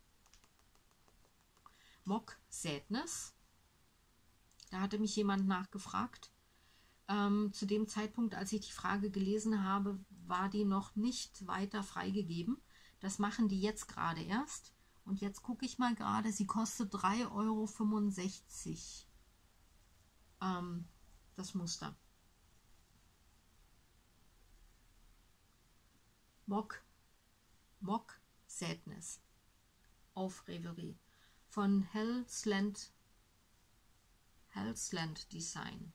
Mock Sadness. Da hatte mich jemand nachgefragt. Ähm, zu dem Zeitpunkt, als ich die Frage gelesen habe, war die noch nicht weiter freigegeben. Das machen die jetzt gerade erst. Und jetzt gucke ich mal gerade, sie kostet drei Euro fünfundsechzig. Ähm, das Muster. Mock Mock Sadness auf Reverie von Hellsland Hellsland Design.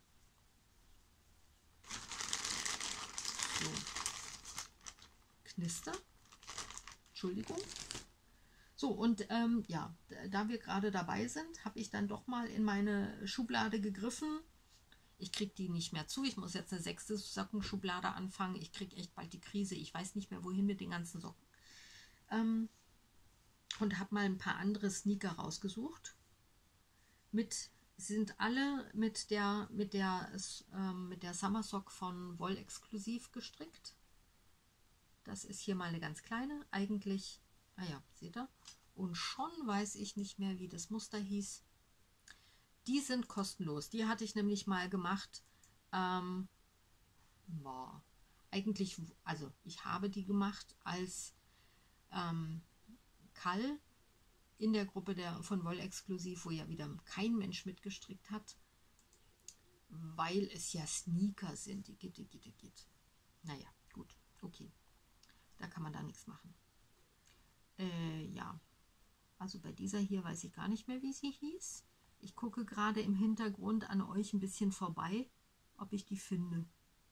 So. Knister. Entschuldigung. So, und ähm, ja, da wir gerade dabei sind, habe ich dann doch mal in meine Schublade gegriffen. Ich kriege die nicht mehr zu. Ich muss jetzt eine sechste Sockenschublade anfangen. Ich kriege echt bald die Krise. Ich weiß nicht mehr, wohin mit den ganzen Socken. Ähm, und habe mal ein paar andere Sneaker rausgesucht. Mit, sind alle mit der, mit der, ähm, mit der Summer Sock von Woll Exklusiv gestrickt. Das ist hier mal eine ganz kleine. Eigentlich, ah ja, seht ihr? Und schon weiß ich nicht mehr, wie das Muster hieß. Die sind kostenlos. Die hatte ich nämlich mal gemacht. Ähm, boah, eigentlich, also ich habe die gemacht als ähm, Kall in der Gruppe der von Woll Exklusiv, wo ja wieder kein Mensch mitgestrickt hat, weil es ja Sneaker sind. Die geht, die geht, die geht. Naja, gut, okay. Da kann man da nichts machen. Äh, ja, also bei dieser hier weiß ich gar nicht mehr, wie sie hieß. Ich gucke gerade im Hintergrund an euch ein bisschen vorbei, ob ich die finde.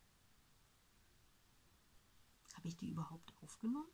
Habe ich die überhaupt aufgenommen?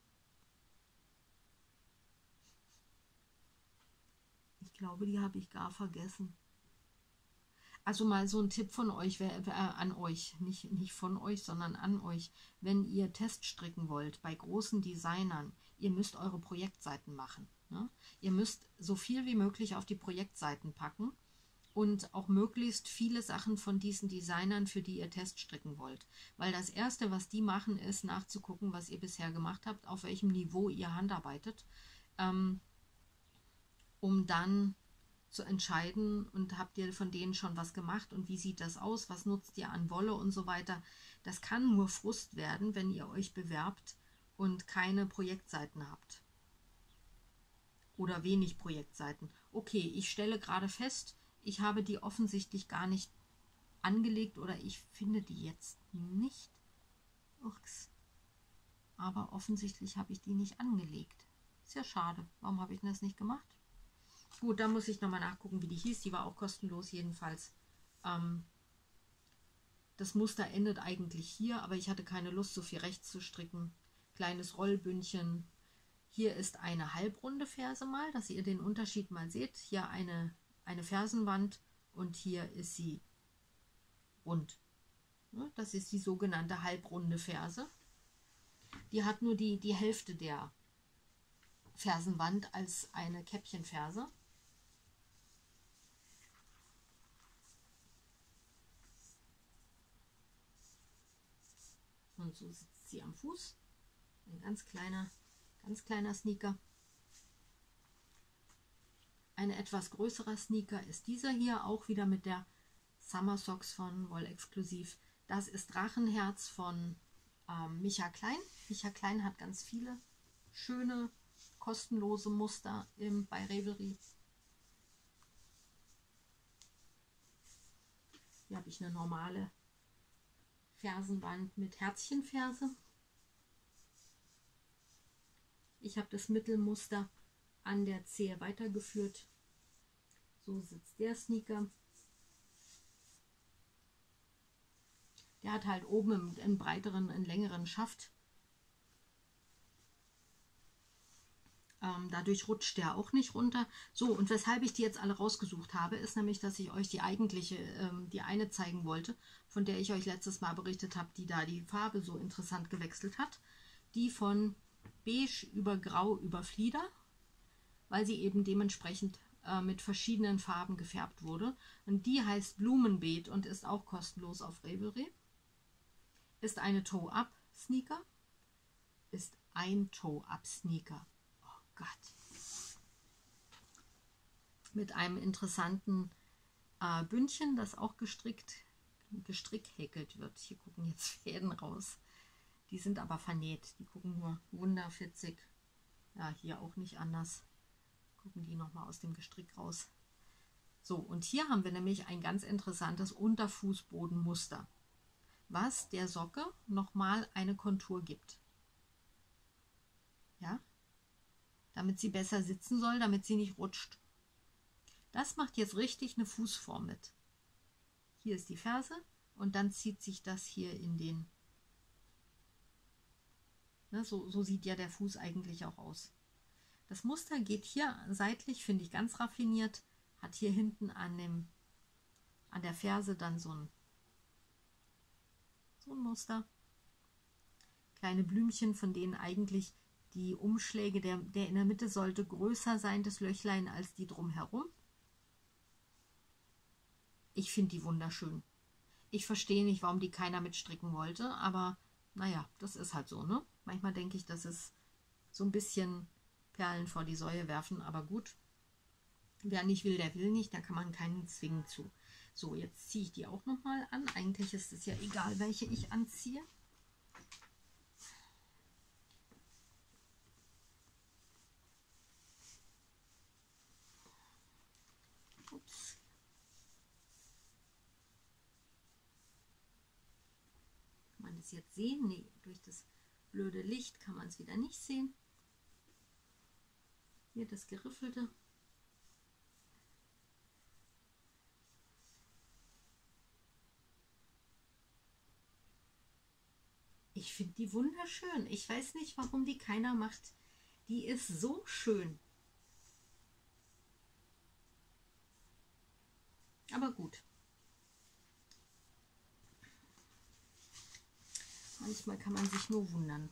Ich glaube, die habe ich gar vergessen. Also mal so ein Tipp von euch, äh, an euch, nicht, nicht von euch, sondern an euch. Wenn ihr Test stricken wollt bei großen Designern, ihr müsst eure Projektseiten machen. Ne? Ihr müsst so viel wie möglich auf die Projektseiten packen und auch möglichst viele Sachen von diesen Designern, für die ihr Test stricken wollt. Weil das Erste, was die machen, ist nachzugucken, was ihr bisher gemacht habt, auf welchem Niveau ihr handarbeitet. Ähm, um dann zu entscheiden, und habt ihr von denen schon was gemacht und wie sieht das aus, was nutzt ihr an Wolle und so weiter. Das kann nur Frust werden, wenn ihr euch bewerbt und keine Projektseiten habt. Oder wenig Projektseiten. Okay, ich stelle gerade fest, ich habe die offensichtlich gar nicht angelegt oder ich finde die jetzt nicht. Ups. Aber offensichtlich habe ich die nicht angelegt. Ist ja schade. Warum habe ich denn das nicht gemacht? Gut, da muss ich nochmal nachgucken, wie die hieß. Die war auch kostenlos jedenfalls. Ähm, das Muster endet eigentlich hier, aber ich hatte keine Lust, so viel rechts zu stricken. Kleines Rollbündchen. Hier ist eine halbrunde Ferse mal, dass ihr den Unterschied mal seht. Hier eine, eine Fersenwand und hier ist sie rund. Das ist die sogenannte halbrunde Ferse. Die hat nur die, die Hälfte der Fersenwand als eine Käppchenferse. Und so sitzt sie am Fuß. Ein ganz kleiner, ganz kleiner Sneaker. Ein etwas größerer Sneaker ist dieser hier, auch wieder mit der Summer Socks von Woll Exklusiv. Das ist Drachenherz von ähm, Micha Klein. Micha Klein hat ganz viele schöne, kostenlose Muster im, bei Revelry. Hier habe ich eine normale Fersenwand mit Herzchenferse. Ich habe das Mittelmuster an der Zehe weitergeführt. So sitzt der Sneaker. Der hat halt oben einen breiteren, einen längeren Schaft. Ähm, dadurch rutscht der auch nicht runter. So, und weshalb ich die jetzt alle rausgesucht habe, ist nämlich, dass ich euch die eigentliche, ähm, die eine zeigen wollte, von der ich euch letztes Mal berichtet habe, die da die Farbe so interessant gewechselt hat. Die von Beige über Grau über Flieder, weil sie eben dementsprechend äh, mit verschiedenen Farben gefärbt wurde. Und die heißt Blumenbeet und ist auch kostenlos auf Revelry. Ist eine Toe-Up-Sneaker. Ist ein Toe-Up-Sneaker. Oh Gott. Mit einem interessanten äh, Bündchen, das auch gestrickt, gestrickt häkelt wird. Hier gucken jetzt Fäden raus. Die sind aber vernäht. Die gucken nur wunderfitzig. Ja, hier auch nicht anders. Gucken die nochmal aus dem Gestrick raus. So, und hier haben wir nämlich ein ganz interessantes Unterfußbodenmuster, was der Socke nochmal eine Kontur gibt. Ja, damit sie besser sitzen soll, damit sie nicht rutscht. Das macht jetzt richtig eine Fußform mit. Hier ist die Ferse und dann zieht sich das hier in den... Ne, so, so sieht ja der Fuß eigentlich auch aus. Das Muster geht hier seitlich, finde ich ganz raffiniert, hat hier hinten an, dem, an der Ferse dann so ein, so ein Muster. Kleine Blümchen, von denen eigentlich die Umschläge, der, der in der Mitte sollte größer sein, das Löchlein, als die drumherum. Ich finde die wunderschön. Ich verstehe nicht, warum die keiner mitstricken wollte, aber naja, das ist halt so, ne? Manchmal denke ich, das ist so ein bisschen Perlen vor die Säue werfen, aber gut. Wer nicht will, der will nicht, da kann man keinen zwingen zu. So, jetzt ziehe ich die auch nochmal an. Eigentlich ist es ja egal, welche ich anziehe. Ups. Kann man das jetzt sehen? Nee, durch das blöde Licht kann man es wieder nicht sehen. Hier das Geriffelte. Ich finde die wunderschön. Ich weiß nicht, warum die keiner macht. Die ist so schön. Aber gut. Manchmal kann man sich nur wundern.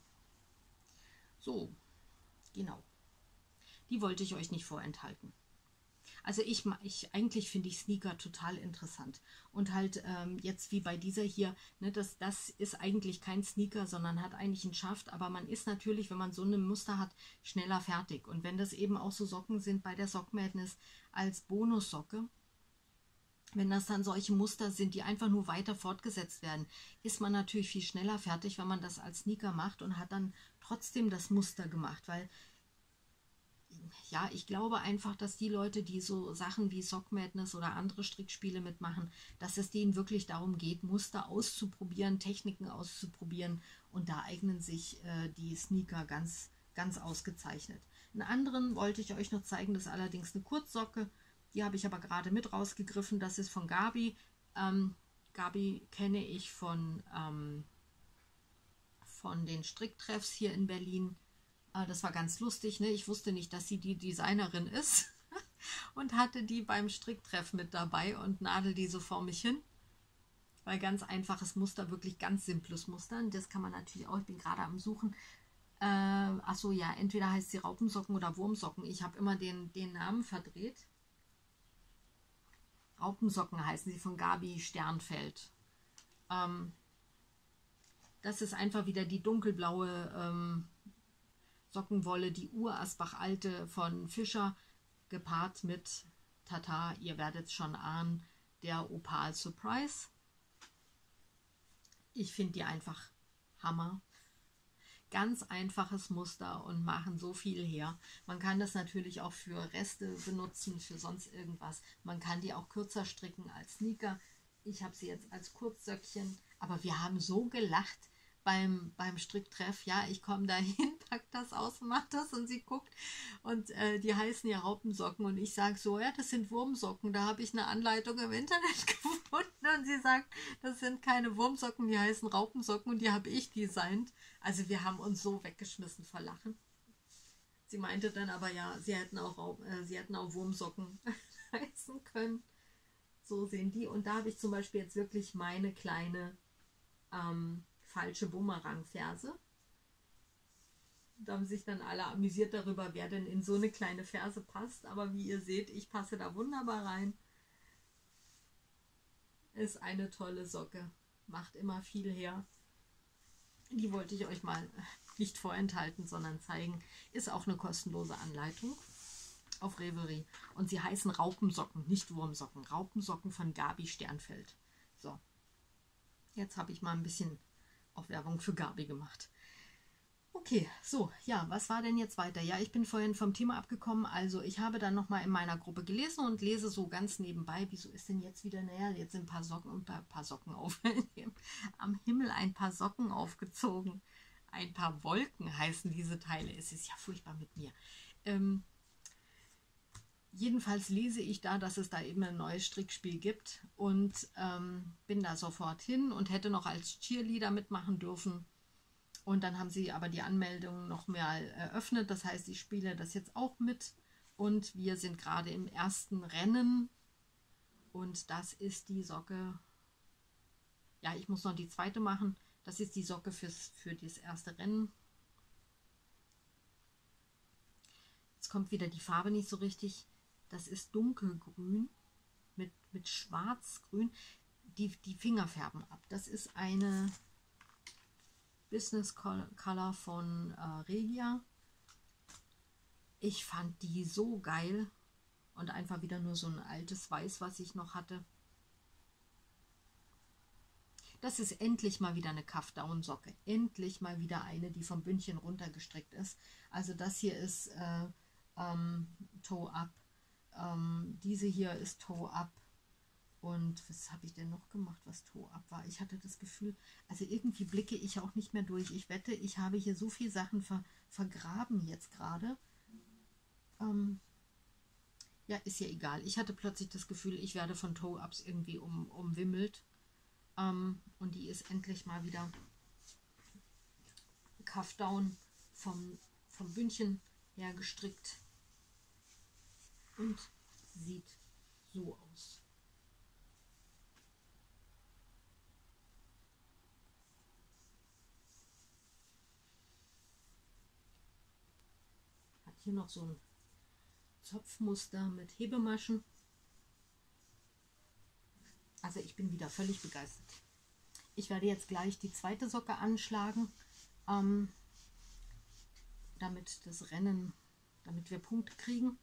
So, genau. Die wollte ich euch nicht vorenthalten. Also ich, ich eigentlich finde ich Sneaker total interessant. Und halt ähm, jetzt wie bei dieser hier, ne, das, das ist eigentlich kein Sneaker, sondern hat eigentlich einen Schaft. Aber man ist natürlich, wenn man so ein Muster hat, schneller fertig. Und wenn das eben auch so Socken sind bei der Sock Madness als Bonussocke, wenn das dann solche Muster sind, die einfach nur weiter fortgesetzt werden, ist man natürlich viel schneller fertig, wenn man das als Sneaker macht und hat dann trotzdem das Muster gemacht, weil ja, ich glaube einfach, dass die Leute, die so Sachen wie Sock Madness oder andere Strickspiele mitmachen, dass es denen wirklich darum geht, Muster auszuprobieren, Techniken auszuprobieren und da eignen sich äh, die Sneaker ganz, ganz ausgezeichnet. Einen anderen wollte ich euch noch zeigen, das ist allerdings eine Kurzsocke, die habe ich aber gerade mit rausgegriffen, das ist von Gabi. Ähm, Gabi kenne ich von, ähm, von den Stricktreffs hier in Berlin. Das war ganz lustig, ne? Ich wusste nicht, dass sie die Designerin ist und hatte die beim Stricktreff mit dabei und nadel die so vor mich hin. Weil ganz einfaches Muster, wirklich ganz simples Muster. Und das kann man natürlich auch, ich bin gerade am Suchen. Äh, achso, ja, entweder heißt sie Raupensocken oder Wurmsocken. Ich habe immer den, den Namen verdreht. Raupensocken heißen sie, von Gabi Sternfeld. Ähm, das ist einfach wieder die dunkelblaue ähm, Sockenwolle, die Urasbach-Alte von Fischer, gepaart mit Tata, ihr werdet es schon ahnen, der Opal Surprise. Ich finde die einfach Hammer. Ganz einfaches Muster und machen so viel her. Man kann das natürlich auch für Reste benutzen, für sonst irgendwas. Man kann die auch kürzer stricken als Sneaker. Ich habe sie jetzt als Kurzsöckchen, aber wir haben so gelacht beim, beim Stricktreff. Ja, ich komme dahin, pack das aus, mach das und sie guckt und äh, die heißen ja Raupensocken und ich sage so, ja, das sind Wurmsocken. Da habe ich eine Anleitung im Internet gefunden und sie sagt, das sind keine Wurmsocken, die heißen Raupensocken und die habe ich designt. Also wir haben uns so weggeschmissen vor Lachen. Sie meinte dann aber, ja, sie hätten auch, Raub, äh, sie hätten auch Wurmsocken heißen können. So sehen die. Und da habe ich zum Beispiel jetzt wirklich meine kleine ähm, falsche Bumerang-Ferse. Da haben sich dann alle amüsiert darüber, wer denn in so eine kleine Ferse passt. Aber wie ihr seht, ich passe da wunderbar rein. Ist eine tolle Socke. Macht immer viel her. Die wollte ich euch mal nicht vorenthalten, sondern zeigen. Ist auch eine kostenlose Anleitung auf Revelry. Und sie heißen Raupensocken, nicht Wurmsocken. Raupensocken von Gabi Sternfeld. So, jetzt habe ich mal ein bisschen auf Werbung für Gabi gemacht. Okay, so, ja, was war denn jetzt weiter? Ja, ich bin vorhin vom Thema abgekommen. Also ich habe dann nochmal in meiner Gruppe gelesen und lese so ganz nebenbei, wieso ist denn jetzt wieder, naja, jetzt sind ein paar Socken und ein paar Socken auf, am Himmel ein paar Socken aufgezogen. Ein paar Wolken heißen diese Teile. Es ist ja furchtbar mit mir. Ähm, jedenfalls lese ich da, dass es da eben ein neues Strickspiel gibt und ähm, bin da sofort hin und hätte noch als Cheerleader mitmachen dürfen. Und dann haben sie aber die Anmeldung noch mal eröffnet. Das heißt, ich spiele das jetzt auch mit. Und wir sind gerade im ersten Rennen. Und das ist die Socke. Ja, ich muss noch die zweite machen. Das ist die Socke fürs, für das erste Rennen. Jetzt kommt wieder die Farbe nicht so richtig. Das ist dunkelgrün mit, mit schwarzgrün. Die, die Finger färben ab. Das ist eine Business Color von äh, Regia. Ich fand die so geil und einfach wieder nur so ein altes Weiß, was ich noch hatte. Das ist endlich mal wieder eine Cuff-Down-Socke. Endlich mal wieder eine, die vom Bündchen runtergestrickt ist. Also das hier ist äh, ähm, Toe-Up. Ähm, diese hier ist Toe-Up. Und was habe ich denn noch gemacht, was Toe-Up war? Ich hatte das Gefühl, also irgendwie blicke ich auch nicht mehr durch. Ich wette, ich habe hier so viele Sachen ver, vergraben jetzt gerade. Ähm, ja, ist ja egal. Ich hatte plötzlich das Gefühl, ich werde von Toe-Ups irgendwie um, umwimmelt. Ähm, und die ist endlich mal wieder Cuff-Down vom, vom Bündchen her gestrickt. Und sieht so aus. Hier noch so ein Zopfmuster mit Hebemaschen. Also ich bin wieder völlig begeistert. Ich werde jetzt gleich die zweite Socke anschlagen, ähm, damit das Rennen, damit wir Punkte kriegen.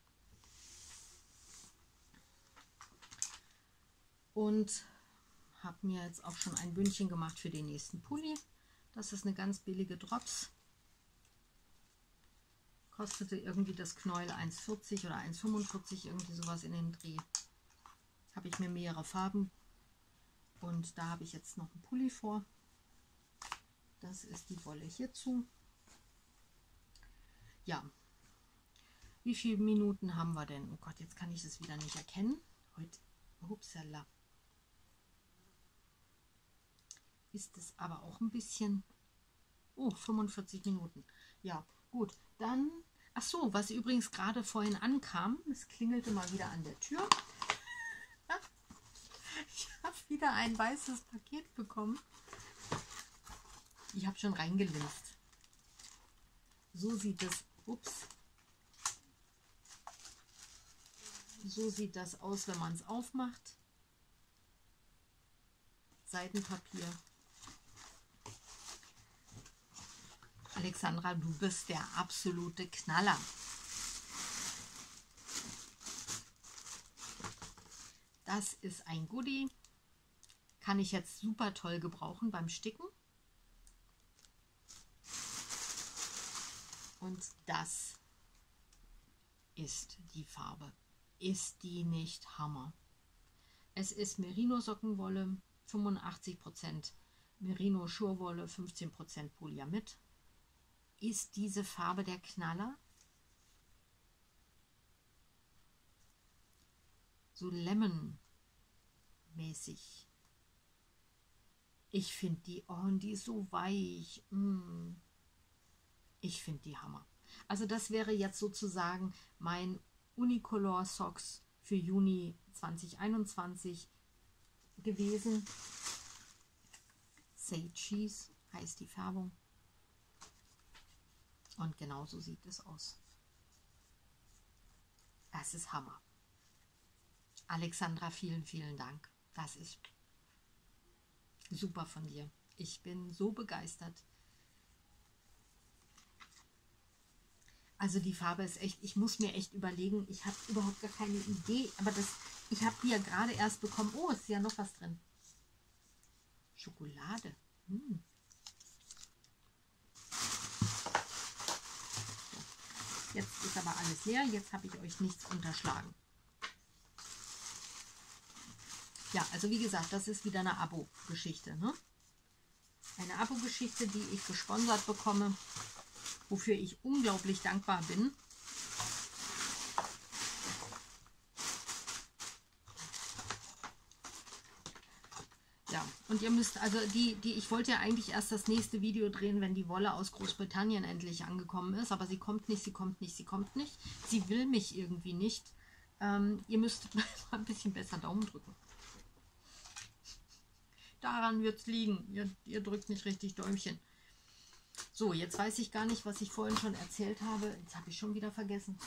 Und habe mir jetzt auch schon ein Bündchen gemacht für den nächsten Pulli. Das ist eine ganz billige Drops. Kostete irgendwie das Knäuel eins vierzig oder eins fünfundvierzig, irgendwie sowas in den Dreh. Habe ich mir mehrere Farben und da habe ich jetzt noch einen Pulli vor. Das ist die Wolle hierzu. Ja, wie viele Minuten haben wir denn? Oh Gott, jetzt kann ich es wieder nicht erkennen. Heute, upsala. Ist es aber auch ein bisschen, oh, fünfundvierzig Minuten. Ja, gut, dann, ach so, was übrigens gerade vorhin ankam, es klingelte mal wieder an der Tür. Ich habe wieder ein weißes Paket bekommen. Ich habe schon reingelinst. So sieht es, ups, so sieht das aus, wenn man es aufmacht. Seitenpapier. Alexandra, du bist der absolute Knaller. Das ist ein Goodie. Kann ich jetzt super toll gebrauchen beim Sticken. Und das ist die Farbe. Ist die nicht Hammer? Es ist Merino-Sockenwolle, fünfundachtzig Prozent Merino-Schurwolle, fünfzehn Prozent Polyamid. Ist diese Farbe der Knaller? So Lemon-mäßig. Ich finde die, oh, und die ist so weich. Mm. Ich finde die Hammer. Also das wäre jetzt sozusagen mein Unicolor Socks für Juni zwanzig einundzwanzig gewesen. Say Cheese heißt die Färbung. Und genau so sieht es aus. Das ist Hammer. Alexandra, vielen, vielen Dank. Das ist super von dir. Ich bin so begeistert. Also die Farbe ist echt, ich muss mir echt überlegen, ich habe überhaupt gar keine Idee, aber das, ich habe die ja gerade erst bekommen. Oh, ist ja noch was drin. Schokolade. Hm. Jetzt ist aber alles leer, jetzt habe ich euch nichts unterschlagen. Ja, also wie gesagt, das ist wieder eine Abo-Geschichte, ne? Eine Abo-Geschichte, die ich gesponsert bekomme, wofür ich unglaublich dankbar bin. Ja, und ihr müsst, also die, die, ich wollte ja eigentlich erst das nächste Video drehen, wenn die Wolle aus Großbritannien endlich angekommen ist, aber sie kommt nicht, sie kommt nicht, sie kommt nicht. Sie will mich irgendwie nicht. Ähm, ihr müsst mal ein bisschen besser Daumen drücken. Daran wird es liegen. Ihr, ihr drückt nicht richtig Däumchen. So, jetzt weiß ich gar nicht, was ich vorhin schon erzählt habe. Jetzt habe ich schon wieder vergessen.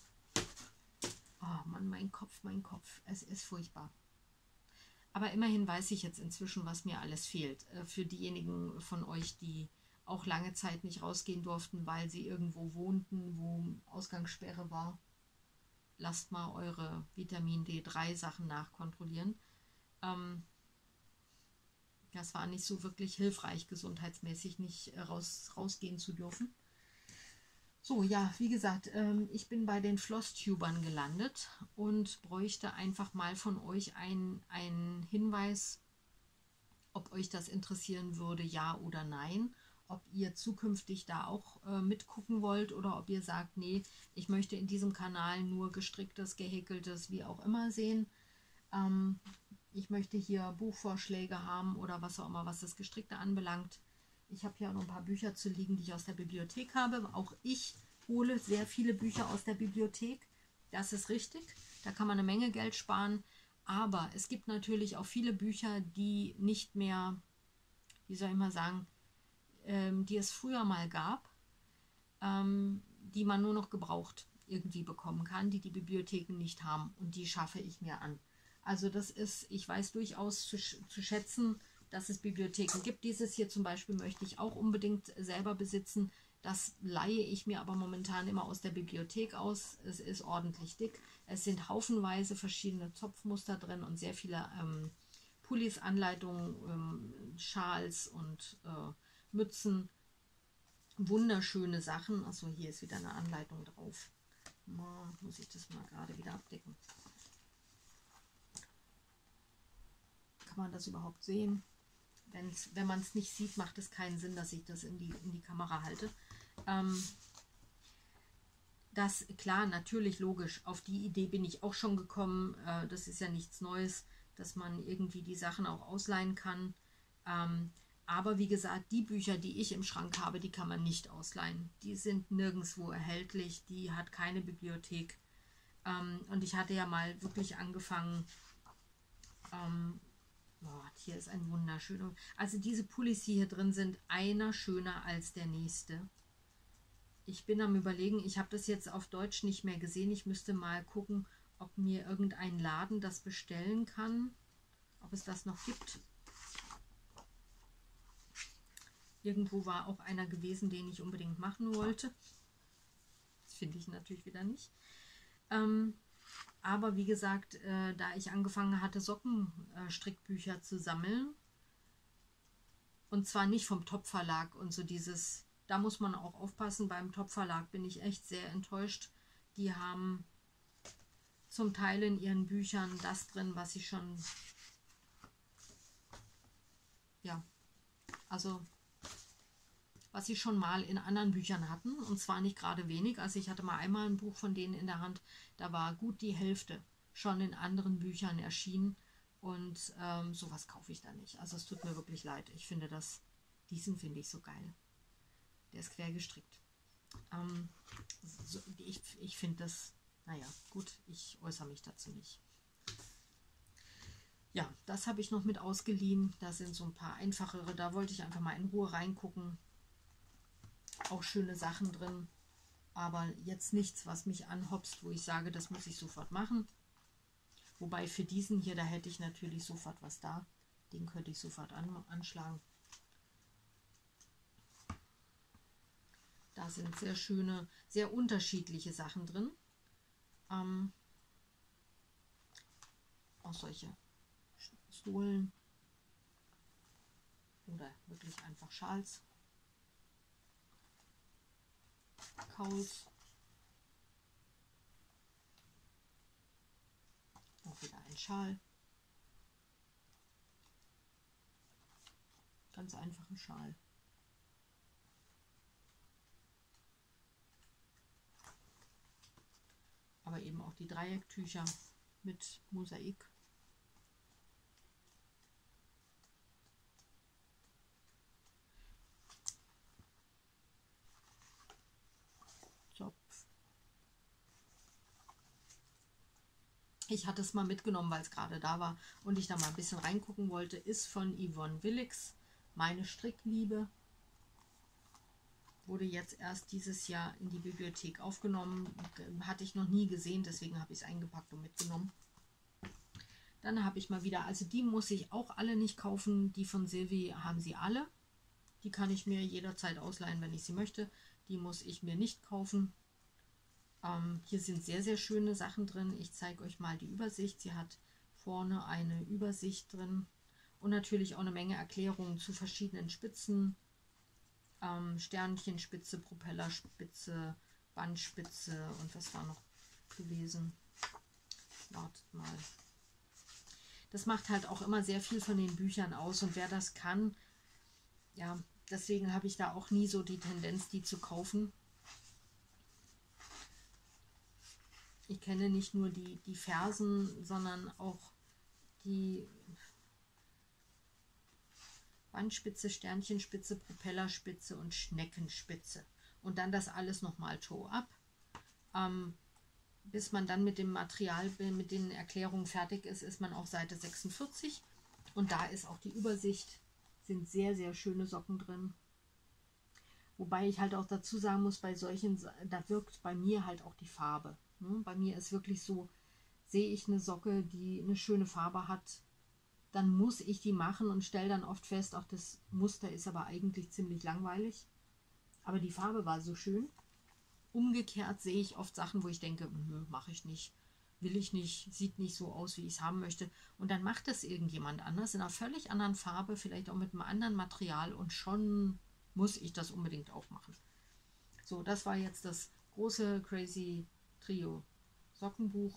Oh Mann, mein Kopf, mein Kopf. Es ist furchtbar. Aber immerhin weiß ich jetzt inzwischen, was mir alles fehlt. Für diejenigen von euch, die auch lange Zeit nicht rausgehen durften, weil sie irgendwo wohnten, wo Ausgangssperre war. Lasst mal eure Vitamin D drei Sachen nachkontrollieren. Ähm, das war nicht so wirklich hilfreich, gesundheitsmäßig nicht raus, rausgehen zu dürfen. So, ja, wie gesagt, ähm, ich bin bei den Flosstubern gelandet und bräuchte einfach mal von euch einen, einen Hinweis, ob euch das interessieren würde, ja oder nein. Ob ihr zukünftig da auch äh, mitgucken wollt oder ob ihr sagt, nee, ich möchte in diesem Kanal nur gestricktes, gehäkeltes, wie auch immer sehen. Ähm, ich möchte hier Buchvorschläge haben oder was auch immer, was das Gestrickte anbelangt. Ich habe hier noch ein paar Bücher zu liegen, die ich aus der Bibliothek habe. Auch ich hole sehr viele Bücher aus der Bibliothek. Das ist richtig. Da kann man eine Menge Geld sparen. Aber es gibt natürlich auch viele Bücher, die nicht mehr, wie soll ich mal sagen, ähm, die es früher mal gab, ähm, die man nur noch gebraucht irgendwie bekommen kann, die die Bibliotheken nicht haben. Und die schaffe ich mir an. Also das ist, ich weiß durchaus zu, zu schätzen, dass es Bibliotheken gibt. Dieses hier zum Beispiel möchte ich auch unbedingt selber besitzen. Das leihe ich mir aber momentan immer aus der Bibliothek aus. Es ist ordentlich dick. Es sind haufenweise verschiedene Zopfmuster drin und sehr viele ähm, Pullis, Anleitungen, ähm, Schals und äh, Mützen. Wunderschöne Sachen. Achso, hier ist wieder eine Anleitung drauf. Mal, muss ich das mal gerade wieder abdecken. Kann man das überhaupt sehen? Wenn's, wenn man es nicht sieht, macht es keinen Sinn, dass ich das in die, in die Kamera halte. Ähm, das, klar, natürlich, logisch, auf die Idee bin ich auch schon gekommen. Äh, das ist ja nichts Neues, dass man irgendwie die Sachen auch ausleihen kann. Ähm, aber wie gesagt, die Bücher, die ich im Schrank habe, die kann man nicht ausleihen. Die sind nirgendwo erhältlich, die hat keine Bibliothek. Ähm, und ich hatte ja mal wirklich angefangen, ähm, oh, hier ist ein wunderschöner. Also diese Pullis, die hier drin sind, einer schöner als der nächste. Ich bin am Überlegen, ich habe das jetzt auf Deutsch nicht mehr gesehen. Ich müsste mal gucken, ob mir irgendein Laden das bestellen kann. Ob es das noch gibt. Irgendwo war auch einer gewesen, den ich unbedingt machen wollte. Das finde ich natürlich wieder nicht. Ähm, aber wie gesagt, äh, da ich angefangen hatte, Sockenstrickbücher äh, zu sammeln, und zwar nicht vom Top-Verlag und so dieses, da muss man auch aufpassen, beim Top-Verlag bin ich echt sehr enttäuscht. Die haben zum Teil in ihren Büchern das drin, was ich schon, ja, also was sie schon mal in anderen Büchern hatten, und zwar nicht gerade wenig. Also ich hatte mal einmal ein Buch von denen in der Hand, da war gut die Hälfte schon in anderen Büchern erschienen, und ähm, sowas kaufe ich da nicht. Also es tut mir wirklich leid. Ich finde das, diesen finde ich so geil. Der ist quer gestrickt. Ähm, so, ich ich finde das, naja, gut, ich äußere mich dazu nicht. Ja, das habe ich noch mit ausgeliehen. Da sind so ein paar einfachere, da wollte ich einfach mal in Ruhe reingucken. Auch schöne Sachen drin, aber jetzt nichts, was mich anhopst, wo ich sage, das muss ich sofort machen. Wobei für diesen hier, da hätte ich natürlich sofort was da. Den könnte ich sofort an, anschlagen. Da sind sehr schöne, sehr unterschiedliche Sachen drin. Ähm, auch solche Stolen oder wirklich einfach Schals. Kauls. Auch wieder ein Schal. Ganz einfachen Schal. Aber eben auch die Dreiecktücher mit Mosaik. Ich hatte es mal mitgenommen, weil es gerade da war und ich da mal ein bisschen reingucken wollte. Ist von Yvonne Willix, meine Strickliebe. Wurde jetzt erst dieses Jahr in die Bibliothek aufgenommen. Hatte ich noch nie gesehen, deswegen habe ich es eingepackt und mitgenommen. Dann habe ich mal wieder, also die muss ich auch alle nicht kaufen. Die von Sylvie haben sie alle. Die kann ich mir jederzeit ausleihen, wenn ich sie möchte. Die muss ich mir nicht kaufen. Ähm, hier sind sehr, sehr schöne Sachen drin. Ich zeige euch mal die Übersicht. Sie hat vorne eine Übersicht drin und natürlich auch eine Menge Erklärungen zu verschiedenen Spitzen. Ähm, Sternchenspitze, Propellerspitze, Bandspitze und was war noch gewesen? Wartet mal. Das macht halt auch immer sehr viel von den Büchern aus, und wer das kann, ja, deswegen habe ich da auch nie so die Tendenz, die zu kaufen. Ich kenne nicht nur die, die Fersen, sondern auch die Bandspitze, Sternchenspitze, Propellerspitze und Schneckenspitze. Und dann das alles nochmal Toe-up. Ähm, bis man dann mit dem Material, mit den Erklärungen fertig ist, ist man auf Seite sechsundvierzig. Und da ist auch die Übersicht, sind sehr, sehr schöne Socken drin. Wobei ich halt auch dazu sagen muss, bei solchen, da wirkt bei mir halt auch die Farbe. Ne? Bei mir ist wirklich so, sehe ich eine Socke, die eine schöne Farbe hat, dann muss ich die machen und stelle dann oft fest, auch das Muster ist aber eigentlich ziemlich langweilig. Aber die Farbe war so schön. Umgekehrt sehe ich oft Sachen, wo ich denke, nö, mache ich nicht, will ich nicht, sieht nicht so aus, wie ich es haben möchte. Und dann macht es irgendjemand anders in einer völlig anderen Farbe, vielleicht auch mit einem anderen Material und schon muss ich das unbedingt auch machen. So, das war jetzt das große Crazy Trio Sockenbuch.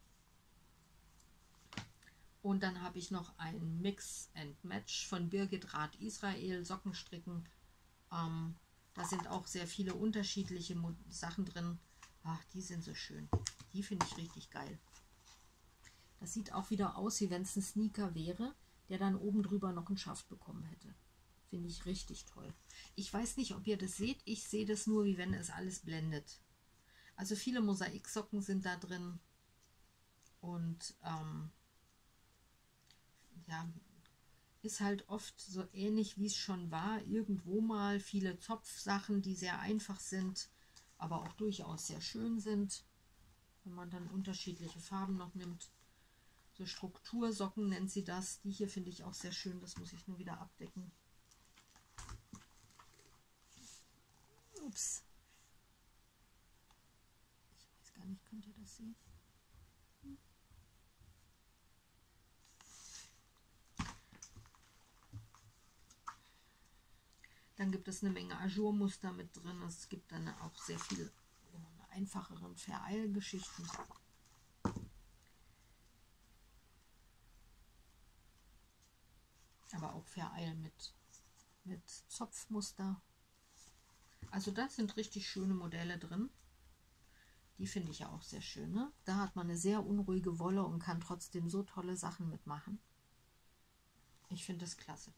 Und dann habe ich noch ein Mix and Match von Birgit Rath Israel Sockenstricken. Ähm, da sind auch sehr viele unterschiedliche Sachen drin. Ach, die sind so schön. Die finde ich richtig geil. Das sieht auch wieder aus, wie wenn es ein Sneaker wäre, der dann oben drüber noch einen Schaft bekommen hätte. Finde ich richtig toll. Ich weiß nicht, ob ihr das seht. Ich sehe das nur, wie wenn es alles blendet. Also viele Mosaiksocken sind da drin. Und ähm, ja, ist halt oft so ähnlich, wie es schon war. Irgendwo mal viele Zopfsachen, die sehr einfach sind, aber auch durchaus sehr schön sind. Wenn man dann unterschiedliche Farben noch nimmt. So Struktursocken nennt sie das. Die hier finde ich auch sehr schön. Das muss ich nur wieder abdecken. Ups. Ich weiß gar nicht, könnt ihr das sehen? Hm. Dann gibt es eine Menge Ajourmuster mit drin. Es gibt dann auch sehr viel einfacheren Vereilgeschichten. Aber auch Vereil mit, mit Zopfmuster. Also das sind richtig schöne Modelle drin. Die finde ich ja auch sehr schön. Ne? Da hat man eine sehr unruhige Wolle und kann trotzdem so tolle Sachen mitmachen. Ich finde das klasse.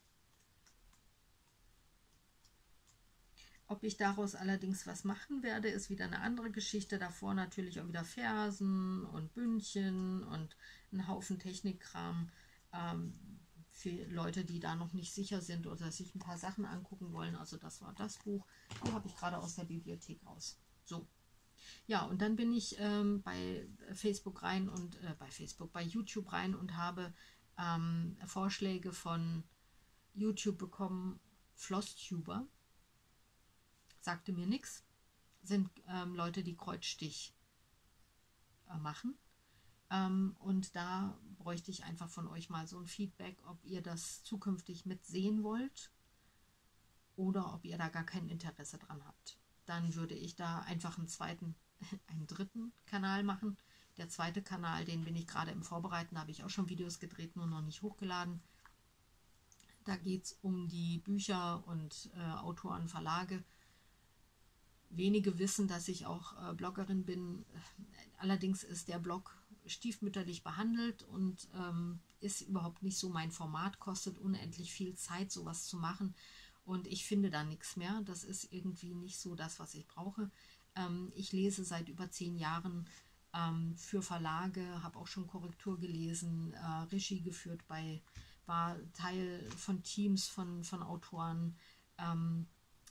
Ob ich daraus allerdings was machen werde, ist wieder eine andere Geschichte. Davor natürlich auch wieder Fersen und Bündchen und ein Haufen Technikkram. Ähm, für Leute, die da noch nicht sicher sind oder sich ein paar Sachen angucken wollen. Also das war das Buch. Die habe ich gerade aus der Bibliothek raus. So. Ja, und dann bin ich ähm, bei Facebook rein und äh, bei Facebook, bei YouTube rein und habe ähm, Vorschläge von YouTube bekommen. Flosstuber. Sagte mir nichts. Sind ähm, Leute, die Kreuzstich äh, machen. Ähm, und da bräuchte ich einfach von euch mal so ein Feedback, ob ihr das zukünftig mitsehen wollt oder ob ihr da gar kein Interesse dran habt. Dann würde ich da einfach einen zweiten, einen dritten Kanal machen. Der zweite Kanal, den bin ich gerade im Vorbereiten, da habe ich auch schon Videos gedreht, nur noch nicht hochgeladen. Da geht es um die Bücher und äh, Autoren, Verlage. Wenige wissen, dass ich auch äh, Bloggerin bin. Allerdings ist der Blog stiefmütterlich behandelt und ähm, ist überhaupt nicht so mein Format, kostet unendlich viel Zeit, sowas zu machen. Und ich finde da nichts mehr. Das ist irgendwie nicht so das, was ich brauche. Ähm, ich lese seit über zehn Jahren ähm, für Verlage, habe auch schon Korrektur gelesen, äh, Regie geführt bei, war Teil von Teams von, von Autoren ähm,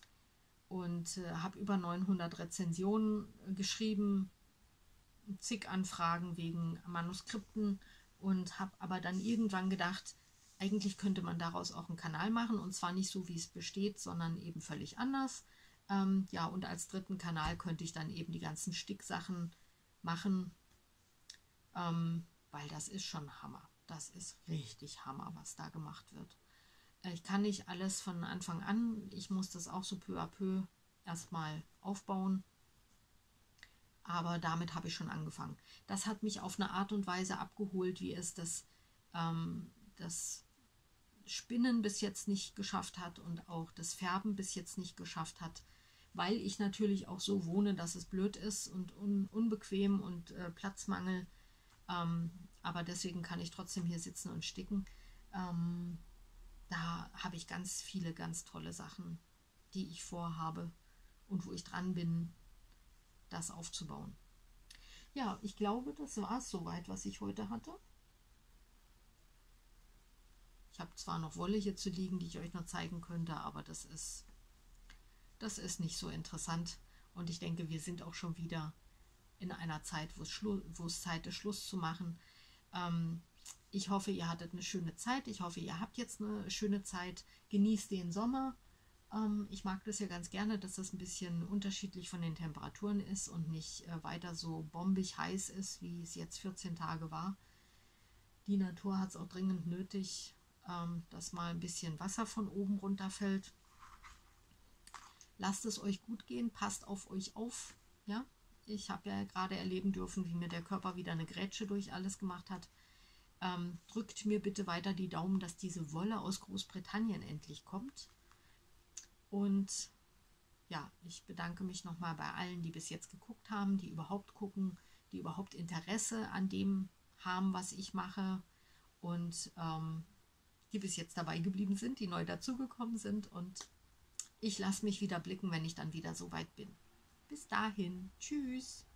und äh, habe über neunhundert Rezensionen geschrieben, zig Anfragen wegen Manuskripten und habe aber dann irgendwann gedacht, eigentlich könnte man daraus auch einen Kanal machen und zwar nicht so, wie es besteht, sondern eben völlig anders. Ähm, ja, und als dritten Kanal könnte ich dann eben die ganzen Sticksachen machen, ähm, weil das ist schon Hammer. Das ist richtig Hammer, was da gemacht wird. Ich kann nicht alles von Anfang an, ich muss das auch so peu à peu erstmal aufbauen, aber damit habe ich schon angefangen. Das hat mich auf eine Art und Weise abgeholt, wie es das, ähm, das Spinnen bis jetzt nicht geschafft hat und auch das Färben bis jetzt nicht geschafft hat, weil ich natürlich auch so wohne, dass es blöd ist und un unbequem und äh, Platzmangel, ähm, aber deswegen kann ich trotzdem hier sitzen und sticken. Ähm, da habe ich ganz viele ganz tolle Sachen, die ich vorhabe und wo ich dran bin, das aufzubauen. Ja, ich glaube, das war es soweit, was ich heute hatte. Ich habe zwar noch Wolle hier zu liegen, die ich euch noch zeigen könnte, aber das ist, das ist nicht so interessant. Und ich denke, wir sind auch schon wieder in einer Zeit, wo es, Schlu wo es Zeit ist, Schluss zu machen. Ähm, ich hoffe, ihr hattet eine schöne Zeit. Ich hoffe, ihr habt jetzt eine schöne Zeit. Genießt den Sommer. Ähm, ich mag das ja ganz gerne, dass das ein bisschen unterschiedlich von den Temperaturen ist und nicht äh, weiter so bombig heiß ist, wie es jetzt vierzehn Tage war. Die Natur hat es auch dringend nötig, ähm, dass mal ein bisschen Wasser von oben runterfällt. Lasst es euch gut gehen, passt auf euch auf. Ja? Ich habe ja gerade erleben dürfen, wie mir der Körper wieder eine Grätsche durch alles gemacht hat. Ähm, drückt mir bitte weiter die Daumen, dass diese Wolle aus Großbritannien endlich kommt. Und ja, ich bedanke mich nochmal bei allen, die bis jetzt geguckt haben, die überhaupt gucken, die überhaupt Interesse an dem haben, was ich mache und ähm, die bis jetzt dabei geblieben sind, die neu dazugekommen sind. Und ich lasse mich wieder blicken, wenn ich dann wieder so weit bin. Bis dahin. Tschüss.